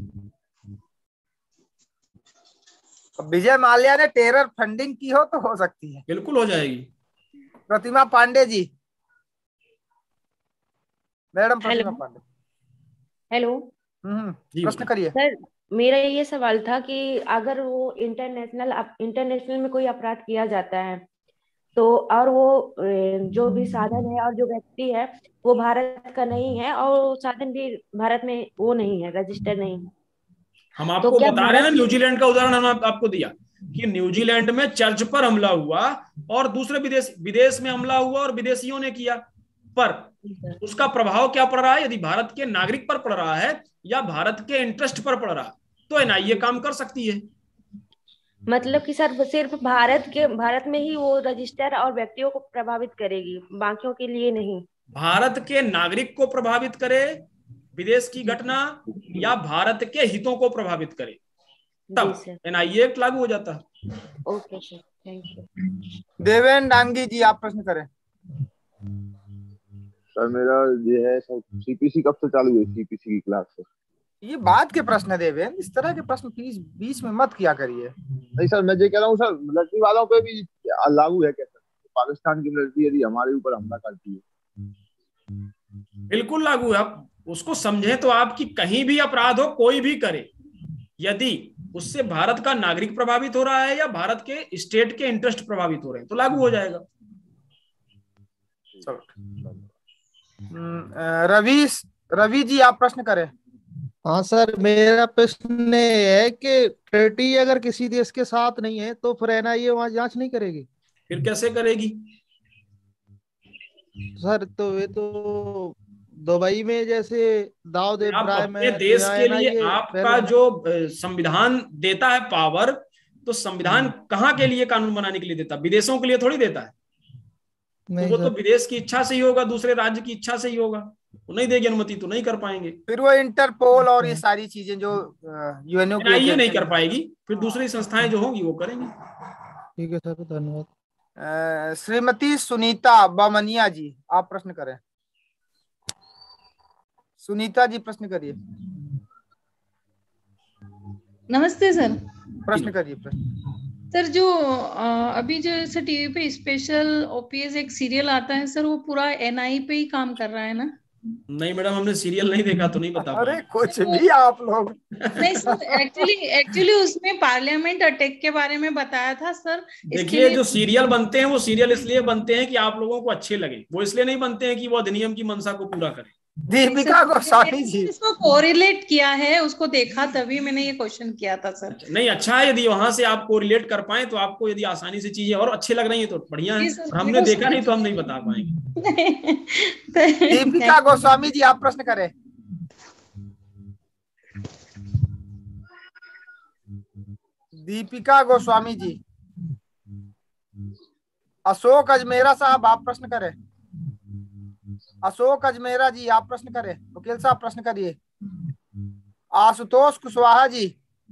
विजय माल्या ने टेरर फंडिंग की हो तो हो सकती है, बिल्कुल हो जाएगी। प्रतिमा पांडे जी, मैडम प्रतिमा पांडे। हेलो, प्रश्न करिए। सर मेरा ये सवाल था कि अगर वो इंटरनेशनल में कोई अपराध किया जाता है तो, और वो जो भी साधन है और जो व्यक्ति है वो भारत का नहीं है और साधन भी भारत में वो नहीं है, रजिस्टर नहीं है, हम आपको तो बता रहे हैं ना, न्यूजीलैंड का उदाहरण हम आपको दिया कि न्यूजीलैंड में चर्च पर हमला हुआ और दूसरे विदेश में हमला हुआ और विदेशियों ने किया, पर उसका प्रभाव क्या पड़ रहा है? यदि भारत के नागरिक पर पड़ रहा है या भारत के इंटरेस्ट पर पड़ रहा है तो एनआईए काम कर सकती है। मतलब कि सर सिर्फ भारत में ही वो रजिस्टर और व्यक्तियों को प्रभावित करेगी, बाकियों के लिए नहीं? भारत के नागरिक को प्रभावित करे विदेश की घटना या भारत के हितों को प्रभावित करे, तब एनआईए एक्ट लागू हो जाता है। Okay sir, thank you. Devendra Dangi ji आप प्रश्न करें। सर मेरा ये है, सीपीसी कब से चालू हुई? सीपीसी की क्लास से? ये बात के प्रश्न है देवेंद्र, इस तरह के प्रश्न प्लीज बीच में मत किया करिए। नहीं सर, मैं ये कह रहा हूँ सर, लड़की वालों पे भी लागू है क्या सर? पाकिस्तान की मिलिट्री यदि हमारे ऊपर हमला करती है? बिल्कुल लागू है। आप उसको समझे तो आपकी कहीं भी अपराध हो, कोई भी करे, यदि उससे भारत का नागरिक प्रभावित हो रहा है या भारत के स्टेट के इंटरेस्ट प्रभावित हो रहे हैं तो लागू हो जाएगा। रवि जी आप प्रश्न करें। हाँ सर, मेरा प्रश्न ये है कि ट्रेटी अगर किसी देश के साथ नहीं है तो फिर एनआईए वहां जांच नहीं करेगी? फिर कैसे करेगी सर तो वे तो दुबई में जैसे दाऊद आप इब्राहिम अपने है, देश यहाँ के लिए NIA आपका पहले जो संविधान देता है पावर, तो संविधान कहाँ के लिए कानून बनाने के लिए देता है? विदेशों के लिए थोड़ी देता है। तो नहीं वो तो सर। विदेश की इच्छा से ही होगा, दूसरे राज्य की इच्छा से ही होगा। वो नहीं देगी अनुमति तो नहीं कर पाएंगे। फिर वो इंटरपोल और ये सारी चीजें जो यूएनओ की एनआईए नहीं कर पाएगी, फिर दूसरी संस्थाएं जो होंगी वो करेंगी। ठीक है सर, धन्यवाद। श्रीमती सुनीता बामनिया जी आप प्रश्न करें। सुनीता जी प्रश्न करिए। नमस्ते सर। प्रश्न करिए प्रश्न। सर जो अभी जो ऐसे टीवी पे स्पेशल ओपीएस एक सीरियल आता है सर, वो पूरा एनआई पे ही काम कर रहा है ना? नहीं मैडम, हमने सीरियल नहीं देखा तो नहीं बता पाए। अरे कुछ भी आप लोग। नहीं सर, एक्चुअली उसमें पार्लियामेंट अटैक के बारे में बताया था सर। देखिए जो सीरियल बनते हैं वो सीरियल इसलिए बनते हैं कि आप लोगों को अच्छे लगे, वो इसलिए नहीं बनते हैं कि वो अधिनियम की मंशा को पूरा करें। दीपिका गोस्वामी जी इसको कोरिलेट किया है, उसको देखा तभी मैंने ये क्वेश्चन किया था सर। नहीं अच्छा है, यदि वहां से आप कोरिलेट कर पाए तो आपको यदि आसानी से चीजें और अच्छी लग रही है तो बढ़िया है। हमने देखा नहीं तो हम नहीं बता पाएंगे। दीपिका गोस्वामी जी आप प्रश्न करें। दीपिका गोस्वामी जी। अशोक अजमेरा साहब आप प्रश्न करें। अशोक अजमेरा जी आप प्रश्न करें। वकील साहब प्रश्न करिए। आशुतोष कुशवाहा जी।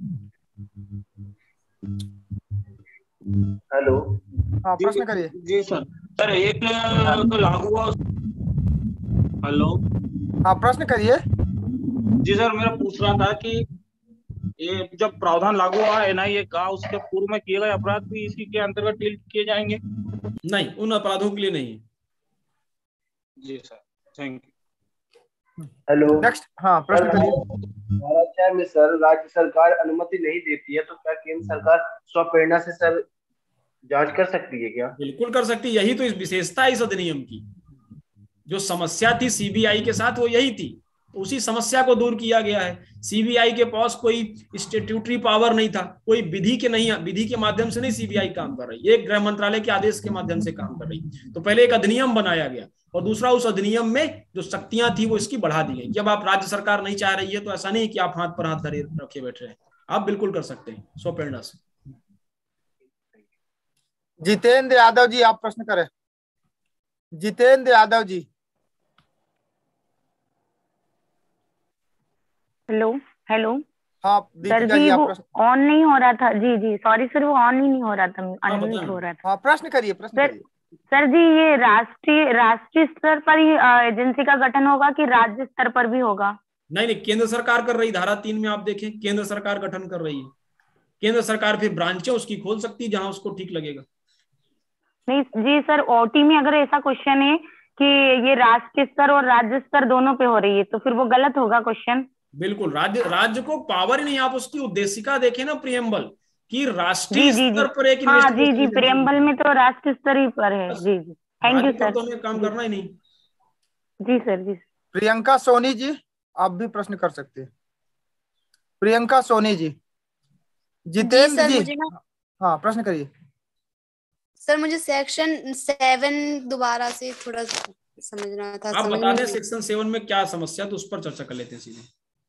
हेलो। हाँ प्रश्न करिए। जी सर। सर एक लागू हुआ। हेलो। हाँ प्रश्न करिए। जी सर, मेरा पूछ रहा था कि ये जब प्रावधान लागू हुआ एनआईए का, उसके पूर्व में किए गए अपराध भी इसी के अंतर्गत डील किए जाएंगे? नहीं, उन अपराधों के लिए नहीं। जी sir, thank you. Hello. Next. हाँ प्रश्न करिए। महाराष्ट्र में सर राज्य सरकार अनुमति नहीं देती है तो क्या केंद्र सरकार स्वप्रेरणा से सर जांच कर सकती है क्या? बिल्कुल कर सकती है, यही तो इस विशेषता इस अधिनियम की। जो समस्या थी सीबीआई के साथ वो यही थी, उसी समस्या को दूर किया गया है। सीबीआई के पास कोई स्टैट्यूटरी पावर नहीं था, कोई विधि के माध्यम से नहीं सीबीआई काम कर रही, एक गृह मंत्रालय के आदेश के माध्यम से काम कर रही। तो पहले एक अधिनियम बनाया गया और दूसरा उस अधिनियम में जो शक्तियां थी वो इसकी बढ़ा दी गई। जब आप राज्य सरकार नहीं चाह रही है तो ऐसा नहीं कि आप हाथ पर हाथ धरे रखे बैठ रहे हैं, आप बिल्कुल कर सकते हैं स्वप्रेरणा से। जितेंद्र यादव जी आप प्रश्न करें। जितेंद्र यादव जी। Hello hello. हाँ सर जी वो ऑन नहीं हो रहा था। जी जी सॉरी सर, वो ऑन ही नहीं हो रहा था, अनम्यूट हो रहा था। हाँ प्रश्न करिए। प्रश्न करिए सर जी, ये राष्ट्रीय स्तर पर ही एजेंसी का गठन होगा कि राज्य स्तर पर भी होगा? नहीं, केंद्र सरकार कर रही। धारा 3 में आप देखें केंद्र सरकार गठन कर रही है। केंद्र सरकार फिर ब्रांचें उसकी खोल सकती है जहां उसको ठीक लगेगा। नहीं जी सर, ओटी में अगर ऐसा क्वेश्चन है कि ये राष्ट्रीय स्तर और राज्य स्तर दोनों पे हो रही है तो फिर वो गलत होगा क्वेश्चन। बिल्कुल, राज्य को पावर ही नहीं। आप उसकी उद्देशिका देखें ना, प्रियम्बल की राष्ट्रीय स्तर पर एक हाँ जी प्रियम्बल में तो राष्ट्रीय स्तर ही पर है। जी जी थैंक यू सर। तो हमें काम करना ही नहीं। जी सर। जी प्रियंका सोनी जी आप भी प्रश्न कर सकते हैं। प्रियंका सोनी जी। जितेंद्र जी। हाँ प्रश्न करिए। सर मुझे सेक्शन 7 दोबारा से थोड़ा समझना था। आप बता दें सेक्शन 7 में क्या समस्या, तो उस पर चर्चा कर लेते हैं सीधे।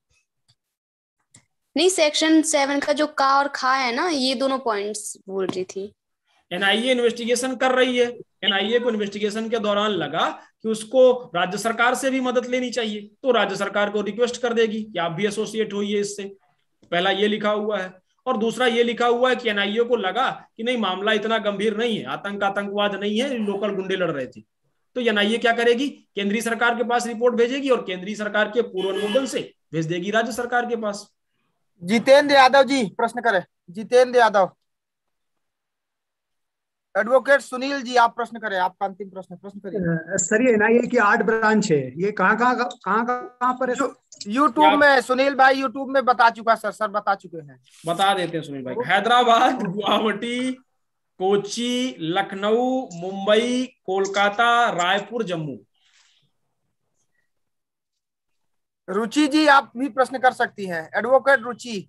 नहीं, सेक्शन 7 का जो का और खा है ना, ये दोनों पॉइंट्स बोल रही थी। एनआईए इन्वेस्टिगेशन कर रही है। एनआईए को इन्वेस्टिगेशन के दौरान लगा कि उसको राज्य सरकार से भी मदद लेनी चाहिए, तो राज्य सरकार को रिक्वेस्ट कर देगी कि आप भी एसोसिएट होइए इससे। पहला ये लिखा हुआ है। और दूसरा ये लिखा हुआ है कि एनआईए को लगा कि नहीं, मामला इतना गंभीर नहीं है, आतंकवाद नहीं है, लोकल गुंडे लड़ रहे थे, तो एनआईए क्या करेगी, केंद्रीय सरकार के पास रिपोर्ट भेजेगी और केंद्रीय सरकार के पूर्व अनुमोदन से भेज देगी राज्य सरकार के पास। जितेंद्र यादव जी प्रश्न करें। जितेंद्र यादव। एडवोकेट सुनील जी आप प्रश्न करें, आपका अंतिम प्रश्न करिए। सर ये एनआईए की 8 ब्रांच है, ये कहाँ पर है? यूट्यूब में सुनील भाई यूट्यूब में बता चुका सर बता चुके हैं। बता देते हैं सुनील भाई। हैदराबाद, गुवाहाटी, कोची, लखनऊ, मुंबई, कोलकाता, रायपुर, जम्मू। रुचि जी आप भी प्रश्न कर सकती हैं। एडवोकेट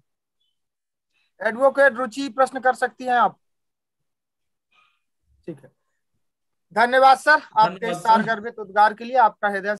रुचि प्रश्न कर सकती हैं आप। ठीक है, धन्यवाद सर आपके सार गर्भित उद्गार के लिए, आपका हृदय